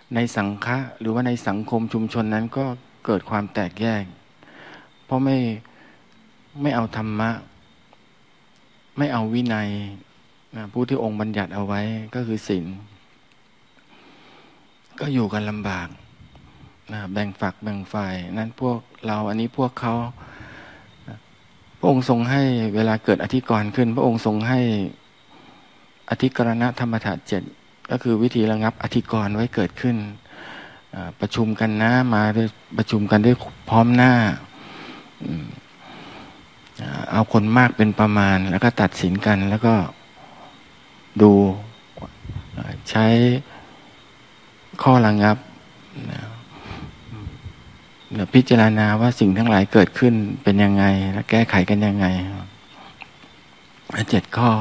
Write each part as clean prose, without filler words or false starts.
ในสังฆะหรือว่าในสังคมชุมชนนั้นก็เกิดความแตกแยกเพราะไม่เอาธรรมะไม่เอาวินัยนะผู้ที่องค์บัญญัติเอาไว้ก็คือศีลก็อยู่กันลำบากนะแบ่งฝักแบ่งฝ่ายนั้นพวกเราอันนี้พวกเขาพระองค์ทรงให้เวลาเกิดอธิกรณ์ขึ้นพระองค์ทรงให้อธิกรณธรรมถะ7ก็คือวิธีระงับอธิกรณ์ไว้เกิดขึ้นประชุมกันนะมาด้วยประชุมกันด้วยพร้อมหน้าเอาคนมากเป็นประมาณแล้วก็ตัดสินกันแล้วก็ดูใช้ข้อระงับพิจารณาว่าสิ่งทั้งหลายเกิดขึ้นเป็นยังไงและแก้ไขกันยังไง7 ข้อ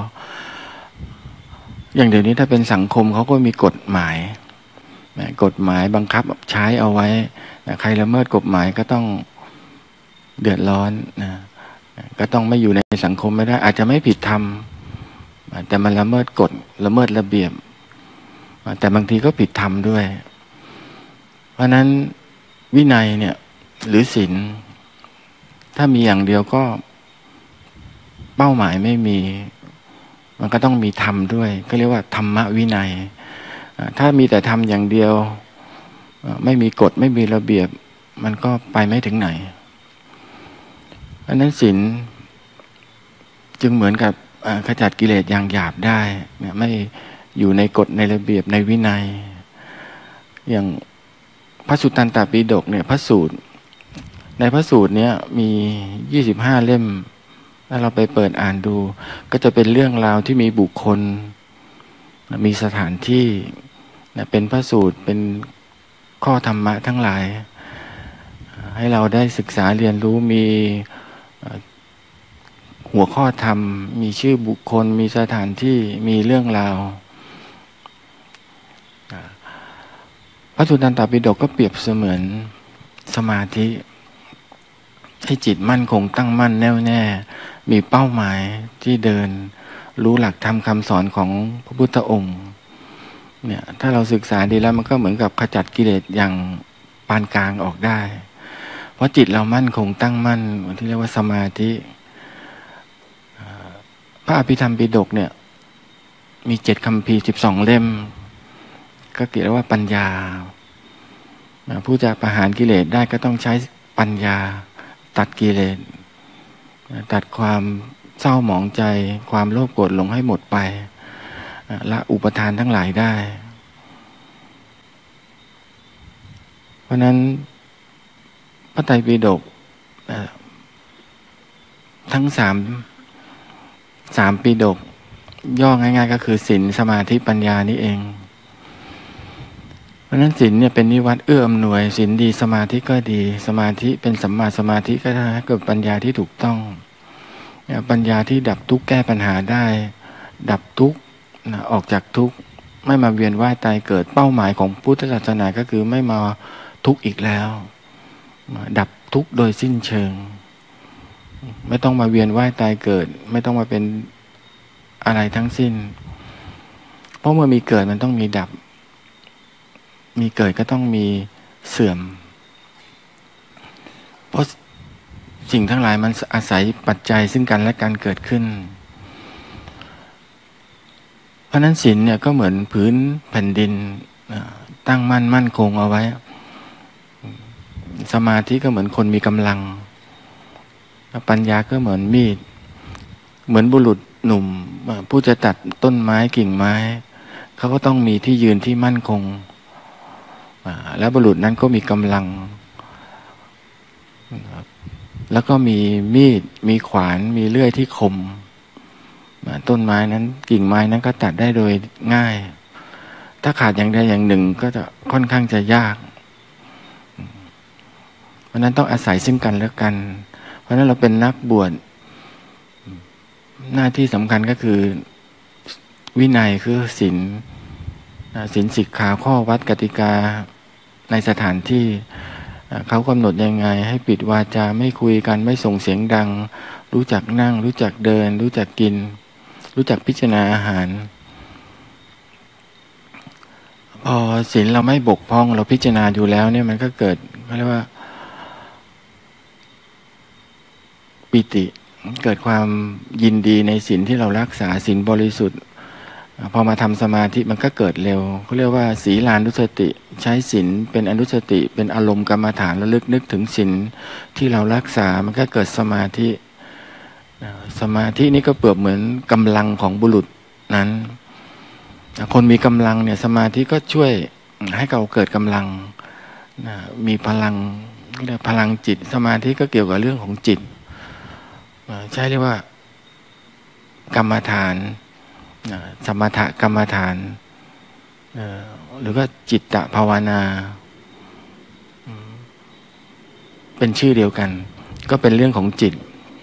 อย่างเดี๋ยวนี้ถ้าเป็นสังคมเขาก็มีกฎหมายบังคับใช้เอาไว้ใครละเมิดกฎหมายก็ต้องเดือดร้อนนะก็ต้องไม่อยู่ในสังคมไม่ได้อาจจะไม่ผิดธรรมแต่มันละเมิดกฎละเมิดระเบียบแต่บางทีก็ผิดธรรมด้วยเพราะนั้นวินัยเนี่ยหรือศีลถ้ามีอย่างเดียวก็เป้าหมายไม่มีมันก็ต้องมีธรรมด้วยก็เรียกว่าธรรมวินัยถ้ามีแต่ธรรมอย่างเดียวไม่มีกฎไม่มีระเบียบมันก็ไปไม่ถึงไหนเพราะนั้นศีลจึงเหมือนกับขจัดกิเลสอย่างหยาบได้ไม่อยู่ในกฎในระเบียบในวินัยอย่างพระสุตตันตปิฎกเนี่ยพระสูตรในพระสูตรเนี้ยมี25 เล่มถ้าเราไปเปิดอ่านดูก็จะเป็นเรื่องราวที่มีบุคคลมีสถานที่เป็นพระสูตรเป็นข้อธรรมะทั้งหลายให้เราได้ศึกษาเรียนรู้มีหัวข้อธรรมมีชื่อบุคคลมีสถานที่มีเรื่องราวพระสุตตันตปิฎกก็เปรียบเสมือนสมาธิให้จิตมั่นคงตั้งมั่นแน่วแน่มีเป้าหมายที่เดินรู้หลักธรรมคำสอนของพระพุทธองค์เนี่ยถ้าเราศึกษาดีแล้วมันก็เหมือนกับขจัดกิเลสอย่างปานกลางออกได้เพราะจิตเรามั่นคงตั้งมั่นที่เรียกว่าสมาธิพระอภิธรรมปิฎกเนี่ยมี7 คัมภีร์12 เล่มก็เรียกว่าปัญญาผู้จะประหารกิเลสได้ก็ต้องใช้ปัญญาตัดกิเลสตัดความเศร้าหมองใจความโลภโกรธหลงให้หมดไปละอุปทานทั้งหลายได้เพราะนั้นพระไตรปิฎกทั้ง3 ปิฎกย่อง่ายๆก็คือศีลสมาธิปัญญานี่เองเพราะนั้นศีลเนี่ยเป็นนิวัตเอื้ออำนวยศีลดีสมาธิก็ดีสมาธิเป็นสัมมาสมาธิก็ได้เกิดปัญญาที่ถูกต้องปัญญาที่ดับทุกข์แก้ปัญหาได้ดับทุกข์ออกจากทุกข์ไม่มาเวียนว่ายตายเกิดเป้าหมายของพุทธศาสนาก็คือไม่มาทุกข์อีกแล้วดับทุกข์โดยสิ้นเชิงไม่ต้องมาเวียนว่ายตายเกิดไม่ต้องมาเป็นอะไรทั้งสิ้นเพราะเมื่อมีเกิดมันต้องมีดับมีเกิดก็ต้องมีเสื่อมเพราะสิ่งทั้งหลายมันอาศัยปัจจัยซึ่งกันและกันเกิดขึ้นเพราะนั้นศีลเนี่ยก็เหมือนพื้นแผ่นดินตั้งมั่นคงเอาไว้สมาธิก็เหมือนคนมีกำลังปัญญาก็เหมือนมีดเหมือนบุรุษหนุ่มผู้จะตัดต้นไม้กิ่งไม้เขาก็ต้องมีที่ยืนที่มั่นคงแล้วบุรุษนั้นก็มีกำลังแล้วก็มีมีดมีขวานมีเลื่อยที่คมต้นไม้นั้นกิ่งไม้นั้นก็ตัดได้โดยง่ายถ้าขาดอย่างใดอย่างหนึ่งก็จะค่อนข้างจะยากเพราะนั้นต้องอาศัยซึ่งกันและกันเพราะนั้นเราเป็นนักบวชหน้าที่สำคัญก็คือวินัยคือศีลสิกขาข้อวัดกติกาในสถานที่เขากำหนดยังไงให้ปิดวาจาไม่คุยกันไม่ส่งเสียงดังรู้จักนั่งรู้จักเดินรู้จักกินรู้จักพิจารณาอาหารพอศีลเราไม่บกพร่องเราพิจารณาอยู่แล้วเนี่ยมันก็เกิดเขาเรียกว่าปิติเกิดความยินดีในศีลที่เรารักษาศีลบริสุทธิ์พอมาทำสมาธิมันก็เกิดเร็วเขาเรียกว่าศีลานุสติใช้ศีลเป็นอนุสติเป็นอารมณ์กรรมฐานระลึกนึกถึงศีลที่เรารักษามันก็เกิดสมาธิสมาธินี่ก็เปรียบเหมือนกำลังของบุรุษนั้นคนมีกำลังเนี่ยสมาธิก็ช่วยให้เราเกิดกำลังมีพลังเรียกพลังจิตสมาธิก็เกี่ยวกับเรื่องของจิตใช้เรียกว่ากรรมฐานสมถกรรมฐานหรือว่าจิตตภาวนาเป็นชื่อเดียวกันก็เป็นเรื่องของจิต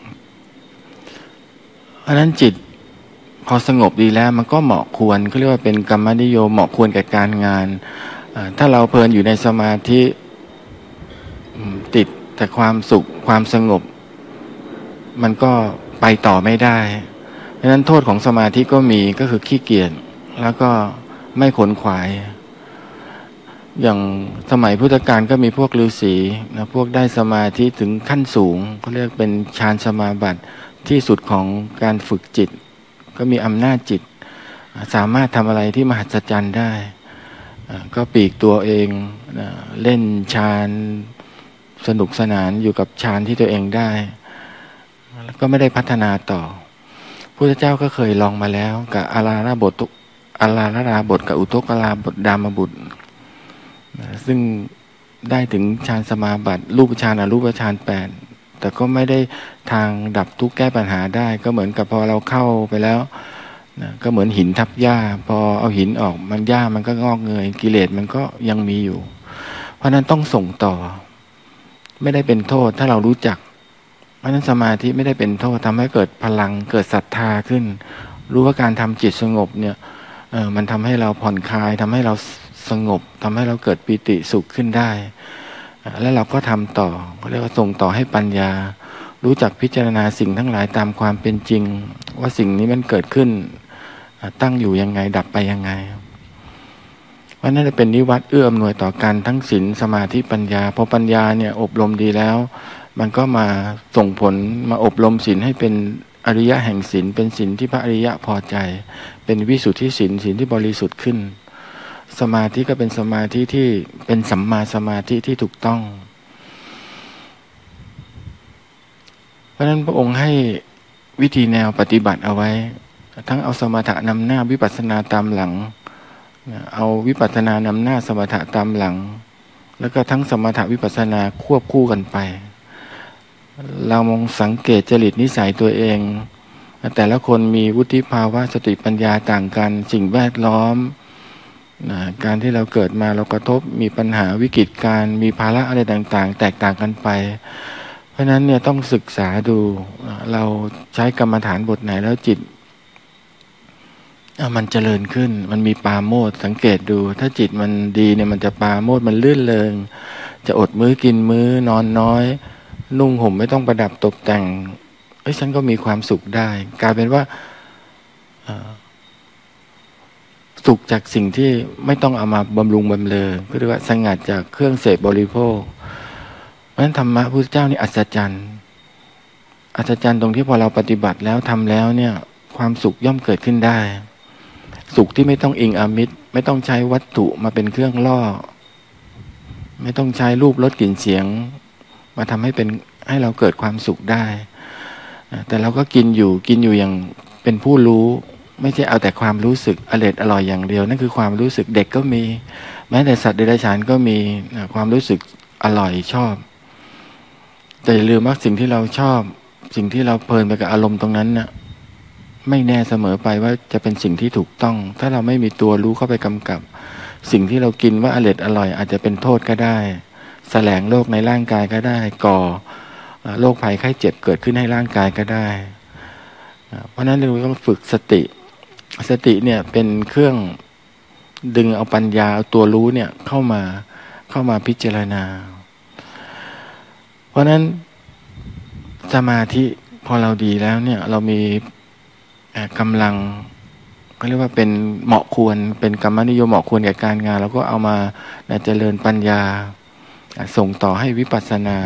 เพราะนั้นจิตพอสงบดีแล้วมันก็เหมาะควรเขาเรียกว่าเป็นกรรมนิยมเหมาะควรกับการงานถ้าเราเพลินอยู่ในสมาธิติดแต่ความสุขความสงบมันก็ไปต่อไม่ได้เพราะฉะนั้นโทษของสมาธิก็มีก็คือขี้เกียจแล้วก็ไม่ขนขวายอย่างสมัยพุทธกาลก็มีพวกฤาษีนะพวกได้สมาธิถึงขั้นสูงเขาเรียกเป็นฌานสมาบัติที่สุดของการฝึกจิตก็มีอำนาจจิตสามารถทำอะไรที่มหัศจรรย์ได้ก็ปลีกตัวเองเล่นฌานสนุกสนานอยู่กับฌานที่ตัวเองได้แล้วก็ไม่ได้พัฒนาต่อพุทธเจ้าก็เคยลองมาแล้วกับอาราระบทกับอุทกราบทดามบุตรซึ่งได้ถึงฌานสมาบัติรูปฌานอรูปฌาน8แต่ก็ไม่ได้ทางดับทุกข์แก้ปัญหาได้ก็เหมือนกับพอเราเข้าไปแล้วก็เหมือนหินทับหญ้าพอเอาหินออกมันหญ้ามันก็งอกเงยกิเลสมันก็ยังมีอยู่เพราะนั้นต้องส่งต่อไม่ได้เป็นโทษถ้าเรารู้จักเพราะนั้นสมาธิไม่ได้เป็นโทษทำให้เกิดพลังเกิดศรัทธาขึ้นรู้ว่าการทำจิตสงบเนี่ยมันทำให้เราผ่อนคลายทำให้เราสงบทำให้เราเกิดปิติสุขขึ้นได้แล้วเราก็ทำต่อเรียกว่าส่งต่อให้ปัญญารู้จักพิจารณาสิ่งทั้งหลายตามความเป็นจริงว่าสิ่งนี้มันเกิดขึ้นตั้งอยู่ยังไงดับไปยังไงว่านั่นจะเป็นนิวัตเอื้ออำนวยต่อกันทั้งศีลสมาธิปัญญาพอปัญญาเนี่ยอบรมดีแล้วมันก็มาส่งผลมาอบรมศีลให้เป็นอริยะแห่งศีลเป็นศีลที่พระอริยะพอใจเป็นวิสุทธิศีลศีลที่บริสุทธิ์ขึ้นสมาธิก็เป็นสมาธิที่เป็นสัมมาสมาธิที่ถูกต้องเพราะฉะนั้นพระองค์ให้วิธีแนวปฏิบัติเอาไว้ทั้งเอาสมถะนำหน้าวิปัสสนาตามหลังเอาวิปัสสนานำหน้าสมถะตามหลังแล้วก็ทั้งสมถะวิปัสสนาควบคู่กันไปเรามองสังเกตจริตนิสัยตัวเองแต่ละคนมีวุฒิภาวะสติปัญญาต่างกันสิ่งแวดล้อมการที่เราเกิดมาเรากระทบมีปัญหาวิกฤตการมีภาระอะไรต่างๆแตกต่างกันไปเพราะฉะนั้นเนี่ยต้องศึกษาดูเราใช้กรรมฐานบทไหนแล้วจิตมันเจริญขึ้นมันมีปาโมทย์สังเกตดูถ้าจิตมันดีเนี่ยมันจะปาโมทย์มันลื่นเริงจะอดมื้อกินมื้อนอนน้อยนุ่งห่มไม่ต้องประดับตกแต่งฉันก็มีความสุขได้กลายเป็นว่าสุขจากสิ่งที่ไม่ต้องเอามาบำรุงบำเรอก็เรียกว่าสงัดจากเครื่องเสพบริโภคเพราะฉะนั้นธรรมะพุทธเจ้านี่อัศจรรย์ตรงที่พอเราปฏิบัติแล้วทำแล้วเนี่ยความสุขย่อมเกิดขึ้นได้สุขที่ไม่ต้องอิงอามิตรไม่ต้องใช้วัตถุมาเป็นเครื่องล่อไม่ต้องใช้รูปรสกลิ่นเสียงมาทำให้เราเกิดความสุขได้แต่เราก็กินอยู่อย่างเป็นผู้รู้ไม่ใช่เอาแต่ความรู้สึกอร่อยอย่างเดียวนั่นคือความรู้สึกเด็กก็มีแม้แต่สัตว์เดรัจฉานก็มีความรู้สึกอร่อยชอบแต่อย่าลืมว่าสิ่งที่เราชอบสิ่งที่เราเพลินไปกับอารมณ์ตรงนั้นน่ะไม่แน่เสมอไปว่าจะเป็นสิ่งที่ถูกต้องถ้าเราไม่มีตัวรู้เข้าไปกำกับสิ่งที่เรากินว่าอร่อยอาจจะเป็นโทษก็ได้แสลงโรคในร่างกายก็ได้ก่อโรคภัยไข้เจ็บเกิดขึ้นให้ร่างกายก็ได้เพราะนั้นเราต้องฝึกสติเนี่ยเป็นเครื่องดึงเอาปัญญาเอาตัวรู้เนี่ยเข้ามาพิจารณาเพราะนั้นสมาธิพอเราดีแล้วเนี่ยเรามีกำลังก็เรียกว่าเป็นเหมาะควรเป็นกรรมนิยมเหมาะควรแก่การงานแล้วก็เอามาเจริญปัญญาส่งต่อให้วิปัสสนา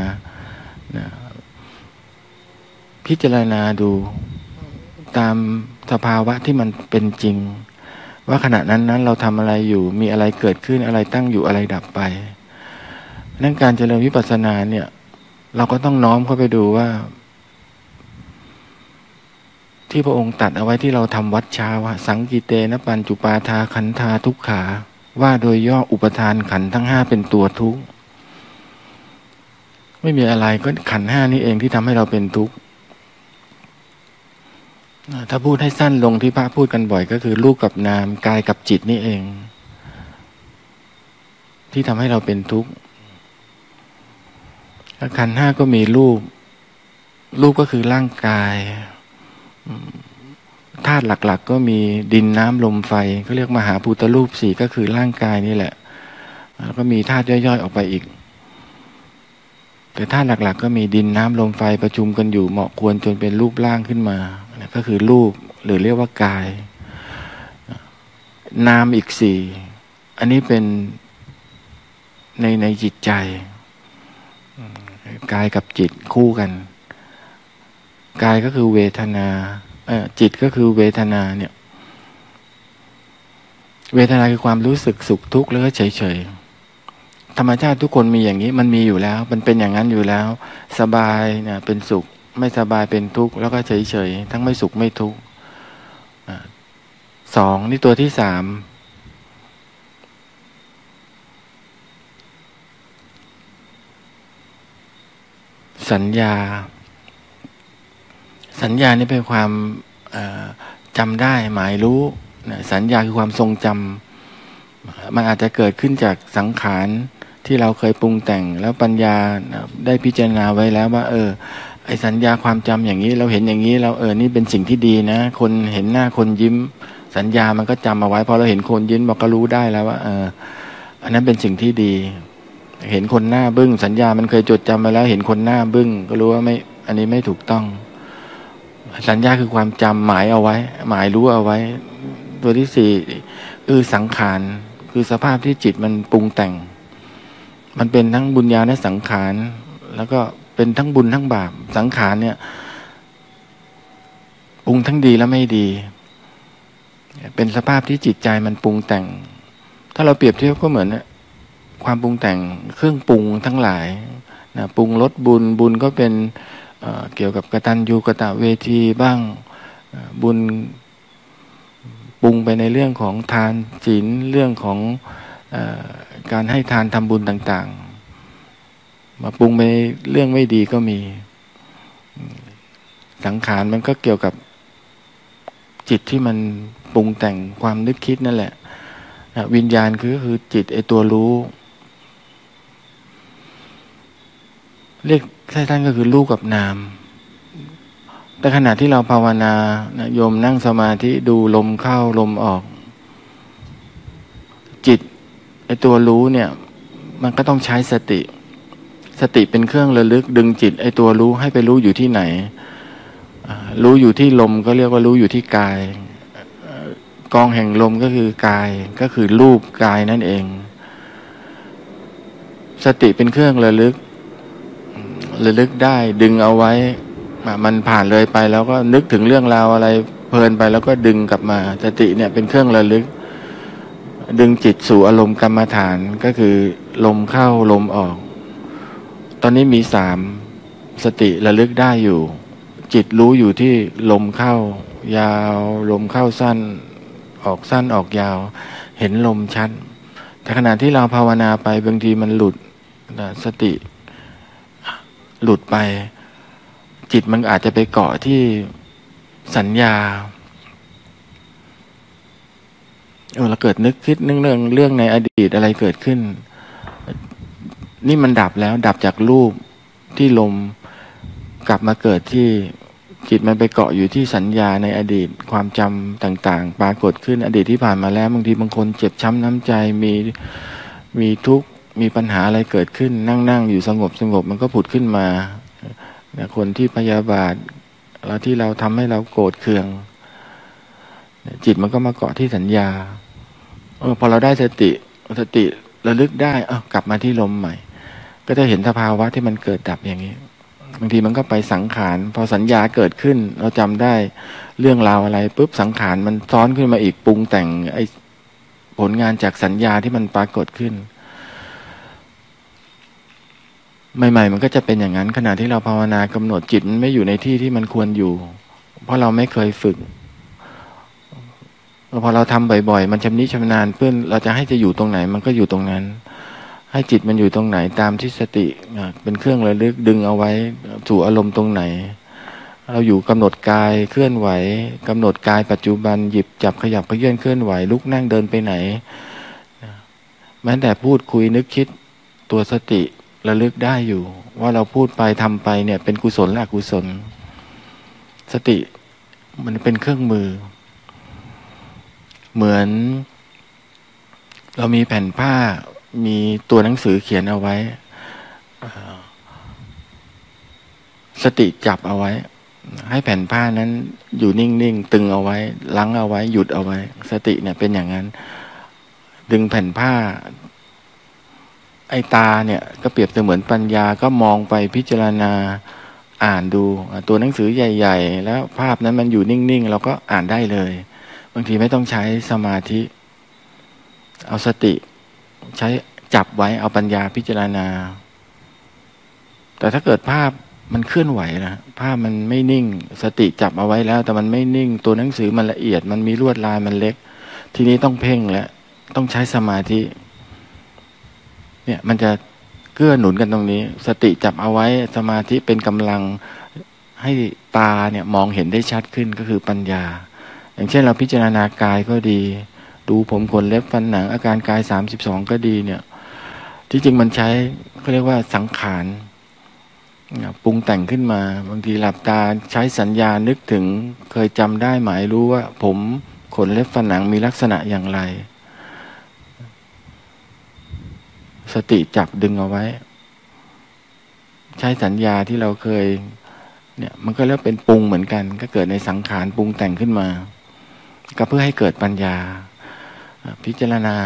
พิจารณาดูตามสภาวะที่มันเป็นจริงว่าขณะนั้นเราทำอะไรอยู่มีอะไรเกิดขึ้นอะไรตั้งอยู่อะไรดับไปนั่นการเจริญวิปัสสนาเนี่ยเราก็ต้องน้อมเข้าไปดูว่าที่พระองค์ตัดเอาไว้ที่เราทำวัดเช้าสังกิเตนะปัญจุปาทาขันธาทุกขาว่าโดยย่ออุปทานขันธ์ทั้ง5เป็นตัวทุกข์ไม่มีอะไรก็ขันธ์5นี้เองที่ทำให้เราเป็นทุกข์ถ้าพูดให้สั้นลงที่พระพูดกันบ่อยก็คือรูปกับนามกายกับจิตนี่เองที่ทำให้เราเป็นทุกข์ขันธ์5ก็มีรูปก็คือร่างกายธาตุหลักๆก็มีดินน้ำลมไฟเขาเรียกมหาภูตรูป4ก็คือร่างกายนี่แหละแล้วก็มีธาตุย่อยๆออกไปอีกแต่ธาตุหลักๆก็มีดินน้ำลมไฟประชุมกันอยู่เหมาะควรจนเป็นรูปร่างขึ้นมาก็คือรูปหรือเรียกว่ากายนามอีก4อันนี้เป็นในจิตใจกายกับจิตคู่กันกายก็คือเวทนาจิตก็คือเวทนาเนี่ยเวทนาคือความรู้สึกสุขทุกข์แล้วก็เฉยๆธรรมชาติทุกคนมีอย่างนี้มันมีอยู่แล้วมันเป็นอย่างนั้นอยู่แล้วสบายเนี่ยเป็นสุขไม่สบายเป็นทุกข์แล้วก็เฉยๆทั้งไม่สุขไม่ทุกข์2นี่ตัวที่3สัญญานี่เป็นความจำได้หมายรู้สัญญาคือความทรงจำมันอาจจะเกิดขึ้นจากสังขารที่เราเคยปรุงแต่งแล้วปัญญาได้พิจารณาไว้แล้วว่าไอ้สัญญาความจำอย่างนี้เราเห็นอย่างนี้เรานี่เป็นสิ่งที่ดีนะคนเห็นหน้าคนยิ้มสัญญามันก็จำเอาไว้พอเราเห็นคนยิ้มเราก็รู้ได้แล้วว่าอันนั้นเป็นสิ่งที่ดีเห็นคนหน้าบึ้งสัญญามันเคยจดจำมาแล้วเห็นคนหน้าบึ้งก็รู้ว่าไม่อันนี้ไม่ถูกต้องสัญญาคือความจำหมายเอาไว้หมายรู้เอาไว้ตัวที่4คือสังขารคือสภาพที่จิตมันปรุงแต่งมันเป็นทั้งบุญญาณและสังขารแล้วก็เป็นทั้งบุญทั้งบาปสังขารเนี่ยปรุงทั้งดีและไม่ดีเป็นสภาพที่จิตใจมันปรุงแต่งถ้าเราเปรียบเทียบก็เหมือนความปรุงแต่งเครื่องปรุงทั้งหลายนะปรุงลดบุญก็เป็นเกี่ยวกับกตัญญูกตเวทีบ้างบุญปรุงไปในเรื่องของทานศีลเรื่องของการให้ทานทำบุญต่างๆมาปรุงไปเรื่องไม่ดีก็มีสังขารมันก็เกี่ยวกับจิตที่มันปรุงแต่งความนึกคิดนั่นแหละวิญญาณคือจิตไอตัวรู้เรียกสั้นๆก็คือรูปกับนามแต่ขณะที่เราภาวนาโยมนั่งสมาธิดูลมเข้าลมออกจิตไอตัวรู้เนี่ยมันก็ต้องใช้สติเป็นเครื่องระลึกดึงจิตไอตัวรู้ให้ไปรู้อยู่ที่ไหนรู้อยู่ที่ลมก็เรียกว่ารู้อยู่ที่กายกองแห่งลมก็คือกายก็คือรูปกายนั่นเองสติเป็นเครื่องระลึกได้ดึงเอาไว้มันผ่านเลยไปแล้วก็นึกถึงเรื่องราวอะไรเพลินไปแล้วก็ดึงกลับมาสติเนี่ยเป็นเครื่องระลึกดึงจิตสู่อารมณ์กรรมฐานก็คือลมเข้าลมออกตอนนี้มี3สติระลึกได้อยู่จิตรู้อยู่ที่ลมเข้ายาวลมเข้าสั้นออกสั้นออกยาวเห็นลมชัดแต่ขณะที่เราภาวนาไปบางทีมันหลุดสติหลุดไปจิตมันอาจจะไปเกาะที่สัญญาเราเกิดนึกคิดเรื่องในอดีตอะไรเกิดขึ้นนี่มันดับแล้วดับจากรูปที่ลมกลับมาเกิดที่จิตมันไปเกาะอยู่ที่สัญญาในอดีตความจำต่างๆปรากฏขึ้นอดีตที่ผ่านมาแล้วบางทีบางคนเจ็บช้ำน้ำใจมีทุกข์มีปัญหาอะไรเกิดขึ้นนั่งอยู่สงบมันก็ผุดขึ้นมาคนที่พยาบาทแล้วที่เราทำให้เราโกรธเคืองจิตมันก็มาเกาะที่สัญญาพอเราได้สติระลึกได้กลับมาที่ลมใหม่ก็จะเห็นสภาวะที่มันเกิดดับอย่างนี้บางทีมันก็ไปสังขารพอสัญญาเกิดขึ้นเราจำได้เรื่องราวอะไรปุ๊บสังขารมันซ้อนขึ้นมาอีกปรุงแต่งไอ้ผลงานจากสัญญาที่มันปรากฏขึ้นใหม่ๆมันก็จะเป็นอย่างนั้นขณะที่เราภาวนากำหนดจิตมันไม่อยู่ในที่ที่มันควรอยู่เพราะเราไม่เคยฝึกพอเราทำบ่อยๆมันชำนิชำนาญเพื่อนเราจะให้จะอยู่ตรงไหนมันก็อยู่ตรงนั้นให้จิตมันอยู่ตรงไหนตามที่สติเป็นเครื่องระลึกดึงเอาไว้สู่อารมณ์ตรงไหนเราอยู่กำหนดกายเคลื่อนไหวกำหนดกายปัจจุบันหยิบจับขยับเขยื่อนเคลื่อนไหวลุกนั่งเดินไปไหนแม้แต่พูดคุยนึกคิดตัวสติระลึกได้อยู่ว่าเราพูดไปทำไปเนี่ยเป็นกุศลหรืออกุศลสติมันเป็นเครื่องมือเหมือนเรามีแผ่นผ้ามีตัวหนังสือเขียนเอาไว้สติจับเอาไว้ให้แผ่นผ้านั้นอยู่นิ่งๆตึงเอาไว้ลังเอาไว้หยุดเอาไว้สติเนี่ยเป็นอย่างนั้นดึงแผ่นผ้าไอ้ตาเนี่ยก็เปรียบเสมือนปัญญาก็มองไปพิจารณาอ่านดูตัวหนังสือใหญ่ๆแล้วภาพนั้นมันอยู่นิ่งๆเราก็อ่านได้เลยบางทีไม่ต้องใช้สมาธิเอาสติใช้จับไว้เอาปัญญาพิจารณาแต่ถ้าเกิดภาพมันเคลื่อนไหวนะภาพมันไม่นิ่งสติจับเอาไว้แล้วแต่มันไม่นิ่งตัวหนังสือมันละเอียดมันมีลวดลายมันเล็กทีนี้ต้องเพ่งแล้วต้องใช้สมาธิเนี่ยมันจะเกื้อหนุนกันตรงนี้สติจับเอาไว้สมาธิเป็นกำลังให้ตาเนี่ยมองเห็นได้ชัดขึ้นก็คือปัญญาอย่างเช่นเราพิจารณากายก็ดีดูผมขนเล็บฟันหนังอาการกาย32ก็ดีเนี่ยที่จริงมันใช้เขาเรียกว่าสังขารปรุงแต่งขึ้นมาบางทีหลับตาใช้สัญญานึกถึงเคยจำได้หมายรู้ว่าผมขนเล็บฟันหนังมีลักษณะอย่างไรสติจับดึงเอาไว้ใช้สัญญาที่เราเคยเนี่ยมันก็เรียกเป็นปรุงเหมือนกันก็เกิดในสังขารปรุงแต่งขึ้นมาก็เพื่อให้เกิดปัญญาพิจารณา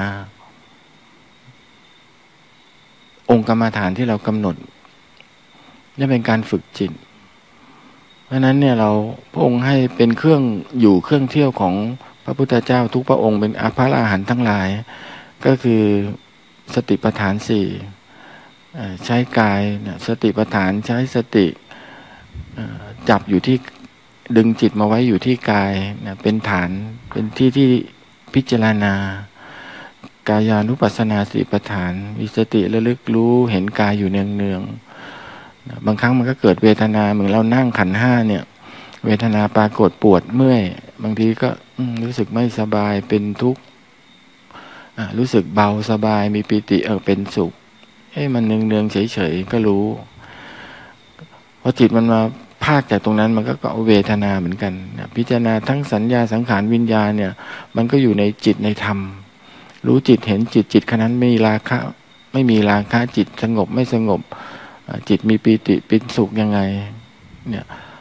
องค์กรรมฐานที่เรากำหนดนี่เป็นการฝึกจิตเพราะนั้นเนี่ยเราพระองค์ให้เป็นเครื่องอยู่เครื่องเที่ยวของพระพุทธเจ้าทุกพระองค์เป็นพระอรหันต์ทั้งหลายก็คือสติปัฏฐาน4ใช้กายสติปัฏฐานใช้สติจับอยู่ที่ดึงจิตมาไว้อยู่ที่กายเป็นฐานเป็นที่ที่พิจารณากายานุปัสสนาสติปัฏฐานมีสติระลึกรู้เห็นกายอยู่เนืองๆบางครั้งมันก็เกิดเวทนาเหมือนเรานั่งขันธ์5เนี่ยเวทนาปรากฏปวดเมื่อยบางทีก็รู้สึกไม่สบายเป็นทุกข์รู้สึกเบาสบายมีปิติเป็นสุขมันเนืองๆเฉยๆก็รู้พอจิตมันมาภาคจากตรงนั้นมันก็เอาเวทนาเหมือนกันพิจารณาทั้งสัญญาสังขารวิญญาณเนี่ยมันก็อยู่ในจิตในธรรมรู้จิตเห็นจิตขณะนั้นไม่มีราคะไม่มีราคะจิตสงบไม่สงบจิตมีปิติเป็นสุขยังไงเนี่ย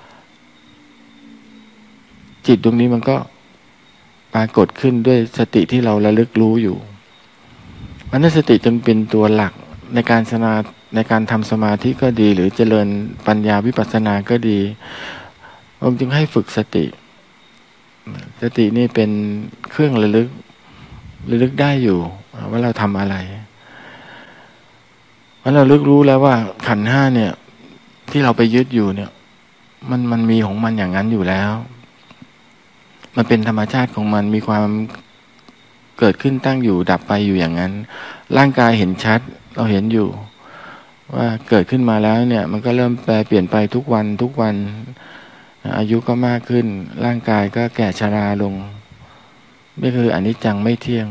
จิตตรงนี้มันก็ปรากฏขึ้นด้วยสติที่เราระลึกรู้อยู่เพราะนั้นสติจึงเป็นตัวหลักในการทำสมาธิก็ดีหรือเจริญปัญญาวิปัสสนาก็ดีองค์จึงให้ฝึกสตินี่เป็นเครื่องระลึกได้อยู่ว่าเราทำอะไรเพราะเราลึกรู้แล้วว่าขันธ์5เนี่ยที่เราไปยึดอยู่เนี่ยมันมีของมันอย่างนั้นอยู่แล้วมันเป็นธรรมชาติของมันมีความเกิดขึ้นตั้งอยู่ดับไปอยู่อย่างนั้นร่างกายเห็นชัดเราเห็นอยู่ว่าเกิดขึ้นมาแล้วเนี่ยมันก็เริ่มแปรเปลี่ยนไปทุกวันอายุก็มากขึ้นร่างกายก็แก่ชราลงนี่คืออนิจจังไม่เที่ยง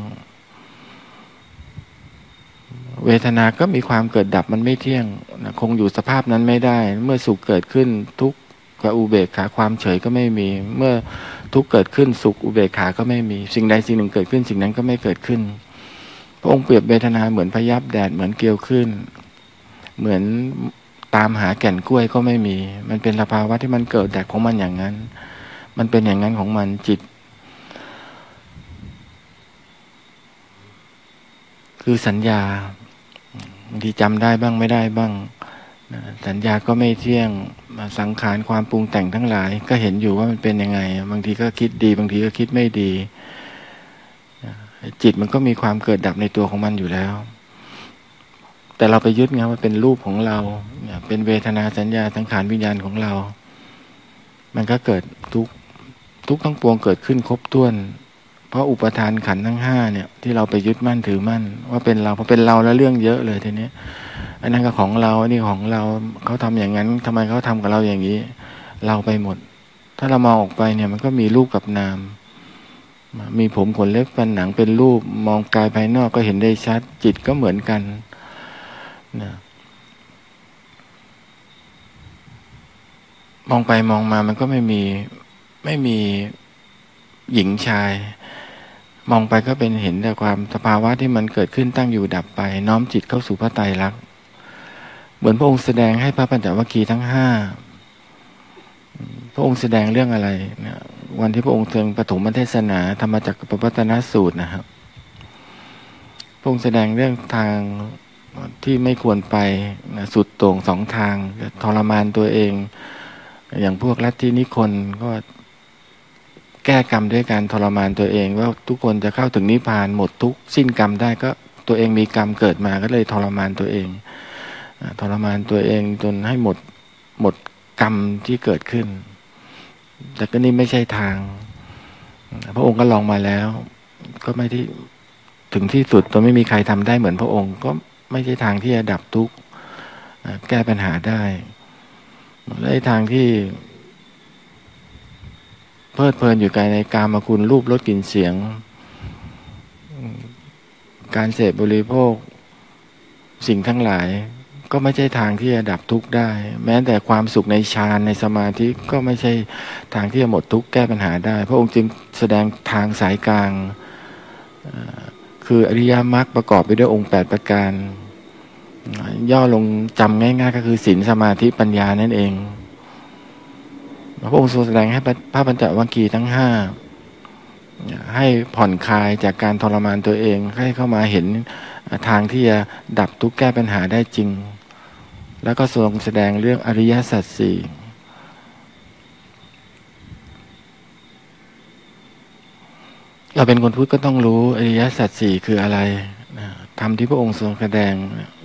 เวทนาก็มีความเกิดดับมันไม่เที่ยงคงอยู่สภาพนั้นไม่ได้เมื่อสุขเกิดขึ้นทุกข์กับอุเบกขาความเฉยก็ไม่มีเมื่อทุกข์เกิดขึ้นสุขอุเบกขาก็ไม่มีสิ่งใดสิ่งหนึ่งเกิดขึ้นสิ่งนั้นก็ไม่เกิดขึ้นพระองค์เปรียบเวทนาเหมือนพยับแดดเหมือนเกลียวขึ้นเหมือนตามหาแก่นกล้วยก็ไม่มีมันเป็นสภาวะที่มันเกิดแต่ของมันอย่างนั้นมันเป็นอย่างนั้นของมันจิตคือสัญญาบางทีจำได้บ้างไม่ได้บ้างสัญญาก็ไม่เที่ยงสังขารความปรุงแต่งทั้งหลายก็เห็นอยู่ว่ามันเป็นยังไงบางทีก็คิดดีบางทีก็คิดไม่ดีจิตมันก็มีความเกิดดับในตัวของมันอยู่แล้วแต่เราไปยึดไงว่าเป็นรูปของเราเป็นเวทนาสัญญาสังขารวิญญาณของเรามันก็เกิดทุกทั้งปวงเกิดขึ้นครบถ้วนเพราะอุปทานขันธ์ทั้ง5เนี่ยที่เราไปยึดมั่นถือมั่นว่าเป็นเราพอเป็นเราแล้วเรื่องเยอะเลยทีนี้อันนั้นก็ของเราอันนี้ของเราเขาทำอย่างนั้นทำไมเขาทำกับเราอย่างนี้เราไปหมดถ้าเรามองออกไปเนี่ยมันก็มีรูปกับนามมีผมขนเล็บฟันหนังเป็นรูปมองกายภายนอกก็เห็นได้ชัดจิตก็เหมือนกันนะมองไปมองมามันก็ไม่มีหญิงชายมองไปก็เป็นเห็นแต่ความสภาวะที่มันเกิดขึ้นตั้งอยู่ดับไปน้อมจิตเข้าสู่พระไตรลักษณ์เหมือนพระองค์แสดงให้พระปัญจวัคคีย์ทั้ง5พระองค์แสดงเรื่องอะไรนะวันที่พระองค์เทรงปฐมเทศนาธรรมจักรปวัตตนสูตรนะครับพระองค์แสดงเรื่องทางที่ไม่ควรไปนะสุดโต่ง2 ทางทรมานตัวเองอย่างพวกลัทธินิคนก็แก้กรรมด้วยการทรมานตัวเองว่าทุกคนจะเข้าถึงนิพพานหมดทุกสิ้นกรรมได้ก็ตัวเองมีกรรมเกิดมาก็เลยทรมานตัวเองทรมานตัวเองจนให้หมดกรรมที่เกิดขึ้นแต่ก็นี่ไม่ใช่ทางพระองค์ก็ลองมาแล้วก็ไม่ที่ถึงที่สุดตัวไม่มีใครทำได้เหมือนพระองค์ก็ไม่ใช่ทางที่จะดับทุกข์แก้ปัญหาได้และทางที่เพลิดเพลินอยู่ในกามคุณรูปรสกลิ่นเสียงการเสพบริโภคสิ่งทั้งหลายก็ไม่ใช่ทางที่จะดับทุกข์ได้แม้แต่ความสุขในฌานในสมาธิก็ไม่ใช่ทางที่จะหมดทุกข์แก้ปัญหาได้พระองค์จึงแสดงทางสายกลางคืออริยมรรคประกอบไปด้วยองค์8ประการย่อลงจำง่ายๆก็คือศีลสมาธิปัญญานั่นเองพระองค์ทรงแสดงให้พระปัญจวัคคีย์ทั้ง5ให้ผ่อนคลายจากการทรมานตัวเองให้เข้ามาเห็นทางที่จะดับทุกข์แก้ปัญหาได้จริงแล้วก็ทรงแสดงเรื่องอริยสัจ4เราเป็นคนพุทธก็ต้องรู้อริยสัจ4คืออะไรธรรมที่พระองค์ทรงแสดง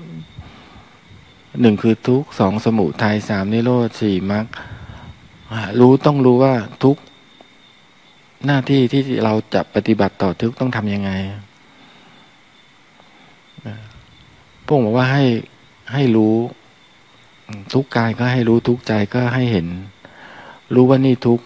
1คือทุกข์2สมุทัย3นิโรธ4มรรคต้องรู้ว่าทุกหน้าที่ที่เราจะปฏิบัติต่อทุกต้องทำยังไงพระองค์บอกว่าให้รู้ทุกกายก็ให้รู้ทุกใจก็ให้เห็นรู้ว่านี่ทุก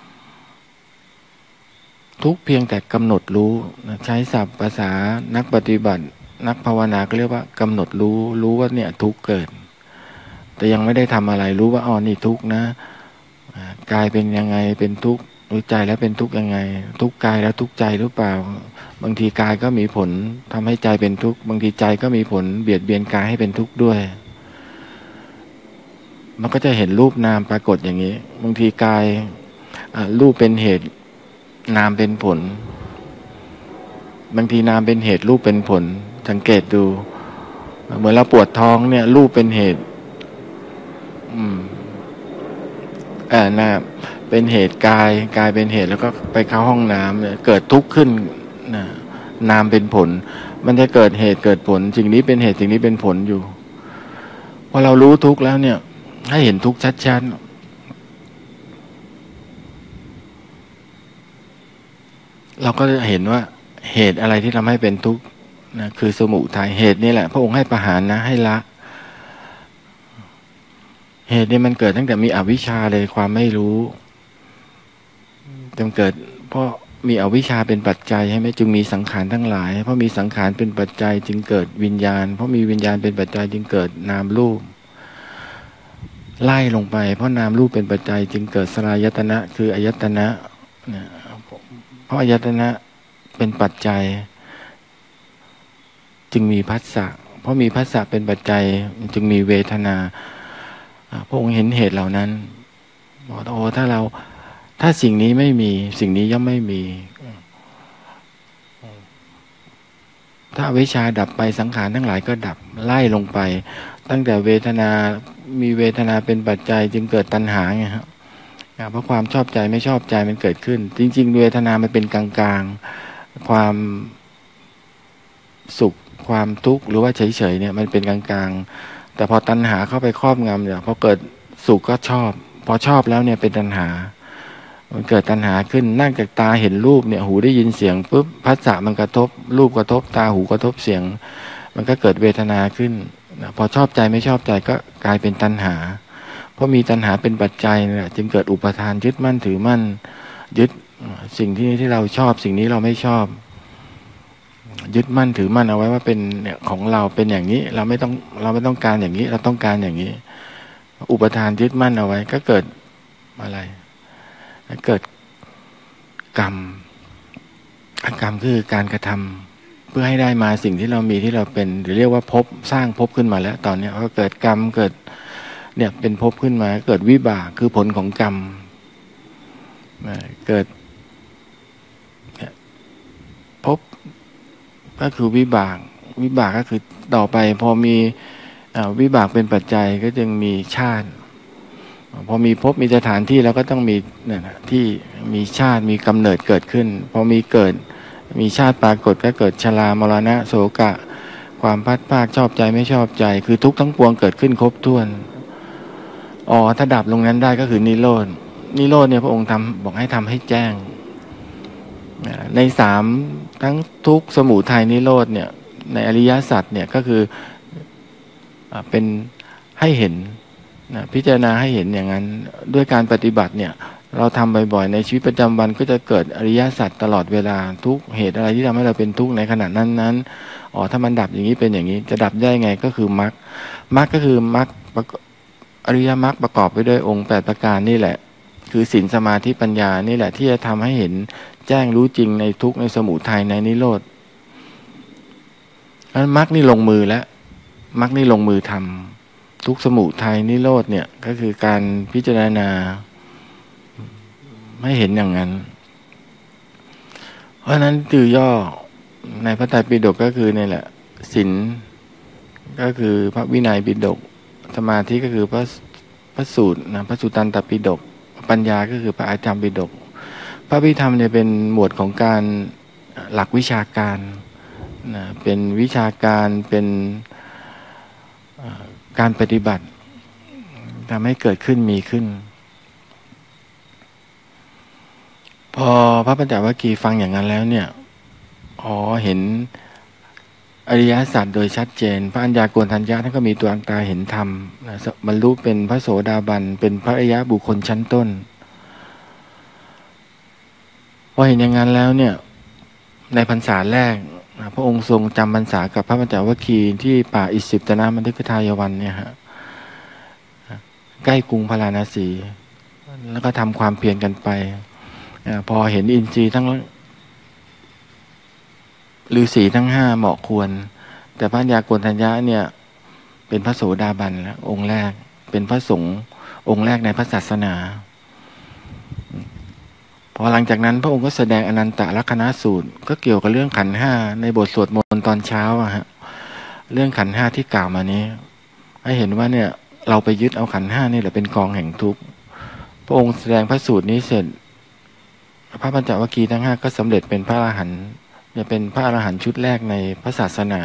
เพียงแต่กำหนดรู้ใช้ศัพท์ภาษานักปฏิบัตินักภาวนาก็เรียกว่ากำหนดรู้ว่าเนี่ยทุกเกิดแต่ยังไม่ได้ทำอะไรรู้ว่าอ๋อนี่ทุกนะกายเป็นยังไงเป็นทุกข์รู้ใจแล้วเป็นทุกข์ยังไงทุกข์กายแล้วทุกข์ใจหรือเปล่าบางทีกายก็มีผลทำให้ใจเป็นทุกข์บางทีใจก็มีผลเบียดเบียนกายให้เป็นทุกข์ด้วยมันก็จะเห็นรูปนามปรากฏอย่างนี้บางทีกายรูปเป็นเหตุนามเป็นผลบางทีนามเป็นเหตุรูปเป็นผลสังเกตดูเหมือนเราปวดท้องเนี่ยรูปเป็นเหตุน่าเป็นเหตุกายเป็นเหตุแล้วก็ไปเข้าห้องน้ำเนี่ยเกิดทุกข์ขึ้นนามเป็นผลมันจะเกิดเหตุเกิดผลสิ่งนี้เป็นเหตุสิ่งนี้เป็นผลอยู่พอเรารู้ทุกข์แล้วเนี่ยให้เห็นทุกข์ชัดๆเราก็จะเห็นว่าเหตุอะไรที่ทำให้เป็นทุกข์นะคือสมุทัยเหตุนี่แหละพระองค์ให้ประหารนะให้ละเหตุนี้มันเกิดตั้งแต่มีอวิชชาเลยความไม่รู้จนเกิดเพราะมีอวิชชาเป็นปัจจัยใช่ไหมจึงมีสังขารทั้งหลายเพราะมีสังขารเป็นปัจจัยจึงเกิดวิญญาณเพราะมีวิญญาณเป็นปัจจัยจึงเกิดนามรูปไล่ลงไปเพราะนามรูปเป็นปัจจัยจึงเกิดสลายตนะคืออายตนะเพราะอายตนะเป็นปัจจัยจึงมีผัสสะเพราะมีผัสสะเป็นปัจจัยจึงมีเวทนาพระองค์เห็นเหตุเหล่านั้นบอกโอ้ถ้าสิ่งนี้ไม่มีสิ่งนี้ย่อมไม่มีถ้าอวิชชาดับไปสังขารทั้งหลายก็ดับไล่ลงไปตั้งแต่เวทนามีเวทนาเป็นปัจจัยจึงเกิดตัณหาไงครับเพราะความชอบใจไม่ชอบใจมันเกิดขึ้นจริงๆเวทนามันเป็นกลางๆความสุขความทุกข์หรือว่าเฉยๆเนี่ยมันเป็นกลางๆแต่พอตัณหาเข้าไปครอบงำเนี่ยพอเกิดสุขก็ชอบพอชอบแล้วเนี่ยเป็นตัณหามันเกิดตัณหาขึ้นนั่งจากตาเห็นรูปเนี่ยหูได้ยินเสียงปุ๊บผัสสะมันกระทบรูปกระทบตาหูกระทบเสียงมันก็เกิดเวทนาขึ้นพอชอบใจไม่ชอบใจก็กลายเป็นตัณหาเพราะมีตัณหาเป็นปัจจัยเนี่ยจึงเกิดอุปทานยึดมั่นถือมั่นยึดสิ่งที่เราชอบสิ่งนี้เราไม่ชอบยึดมั่นถือมั่นเอาไว้ว่าเป็นเนี่ยของเราเป็นอย่างนี้เราไม่ต้องการอย่างนี้เราต้องการอย่างนี้อุปทานยึดมั่นเอาไว้ก็เกิดอะไรเกิดกรรมคือการกระทำเพื่อให้ได้มาสิ่งที่เรามีที่เราเป็นหรือเรียกว่าภพสร้างภพขึ้นมาแล้วตอนนี้ก็เกิดกรรมเกิดเนี่ยเป็นภพขึ้นมาเกิดวิบากคือผลของกรรมเกิดภพก็คือวิบากก็คือต่อไปพอมีวิบากเป็นปัจจัยก็จึงมีชาติพอมีภพมีสถานที่แล้วก็ต้องมีเนี่ยที่มีชาติมีกำเนิดเกิดขึ้นพอมีเกิดมีชาติปรากฏก็เกิดชรามรณะโศกะความพัดภาคชอบใจไม่ชอบใจคือทุกข์ทั้งปวงเกิดขึ้นครบถ้วนถ้าดับลงนั้นได้ก็คือนิโรธเนี่ยพระองค์บอกให้ทำให้แจ้งในสามทั้งทุกข์สมุทัยนิโรธเนี่ยในอริยสัจเนี่ยก็คือเป็นให้เห็นพิจารณาให้เห็นอย่างนั้นด้วยการปฏิบัติเนี่ยเราทำบ่อยๆในชีวิตประจำวันก็จะเกิดอริยสัจตลอดเวลาทุกเหตุอะไรที่ทำให้เราเป็นทุกข์ในขณะนั้นถ้ามันดับอย่างนี้เป็นอย่างนี้จะดับได้ไงก็คือมรรคก็คือมรรคอริยมรรคประกอบไปด้วยองค์8ประการนี่แหละคือศีลสมาธิปัญญานี่แหละที่จะทำให้เห็นแจ้งรู้จริงในทุกข์ในสมุทัยในนิโรธนั้นมรรคนี่ลงมือแล้วมรรคนี่ลงมือทำทุกข์สมุทัยนิโรธเนี่ยก็คือการพิจารณาไม่เห็นอย่างนั้นเพราะฉะนั้นตือย่อในพระไตรปิฎกก็คือนี่แหละศีลก็คือพระวินัยปิฎกสมาธิก็คือพระสูตรนะพระสุตตันตปิฎกปัญญาก็คือพระอภิธรรมปิฎกพระอภิธรรมเนี่ยเป็นหมวดของการหลักวิชาการนะเป็นวิชาการเป็นการปฏิบัติทำให้เกิดขึ้นมีขึ้นพอพระปัญจวัคคีย์ฟังอย่างนั้นแล้วเนี่ยเห็นอริยสัจโดยชัดเจนพระัญญาโกณฑัญญะท่านก็มีตัวอังตาเห็นธรรมบรรลุเป็นพระโสดาบันเป็นพระอริยบุคคลชั้นต้นพอเห็นอย่างนั้นแล้วเนี่ยในพรรษาแรกพระองค์ทรงจำพรรษากับพระปัญจวัคคีย์ที่ป่าอิสิปตนมัณฑิกทายวันเนี่ยฮะใกล้กรุงพาราณสีแล้วก็ทำความเพียรกันไปพอเห็นอินทรีย์ทั้งฤาษีทั้ง5เหมาะควรแต่พระัญญาโกณฑัญญะเนี่ยเป็นพระโสดาบันแล้วองค์แรกเป็นพระสงฆ์องค์แรกในพระศาสนาพอหลังจากนั้นพระองค์ก็แสดงอนันตลักขณสูตรก็เกี่ยวกับเรื่องขันธ์5ในบทสวดมนต์ตอนเช้าเรื่องขันธ์5ที่กล่าวมานี้ให้เห็นว่าเนี่ยเราไปยึดเอาขันธ์5นี่แหละเป็นกองแห่งทุกข์พระองค์แสดงพระสูตรนี้เสร็จพระปัญจวัคคีย์ทั้ง5ก็สำเร็จเป็นพระอรหันต์จะเป็นพระอรหันต์ชุดแรกในพระศาสนา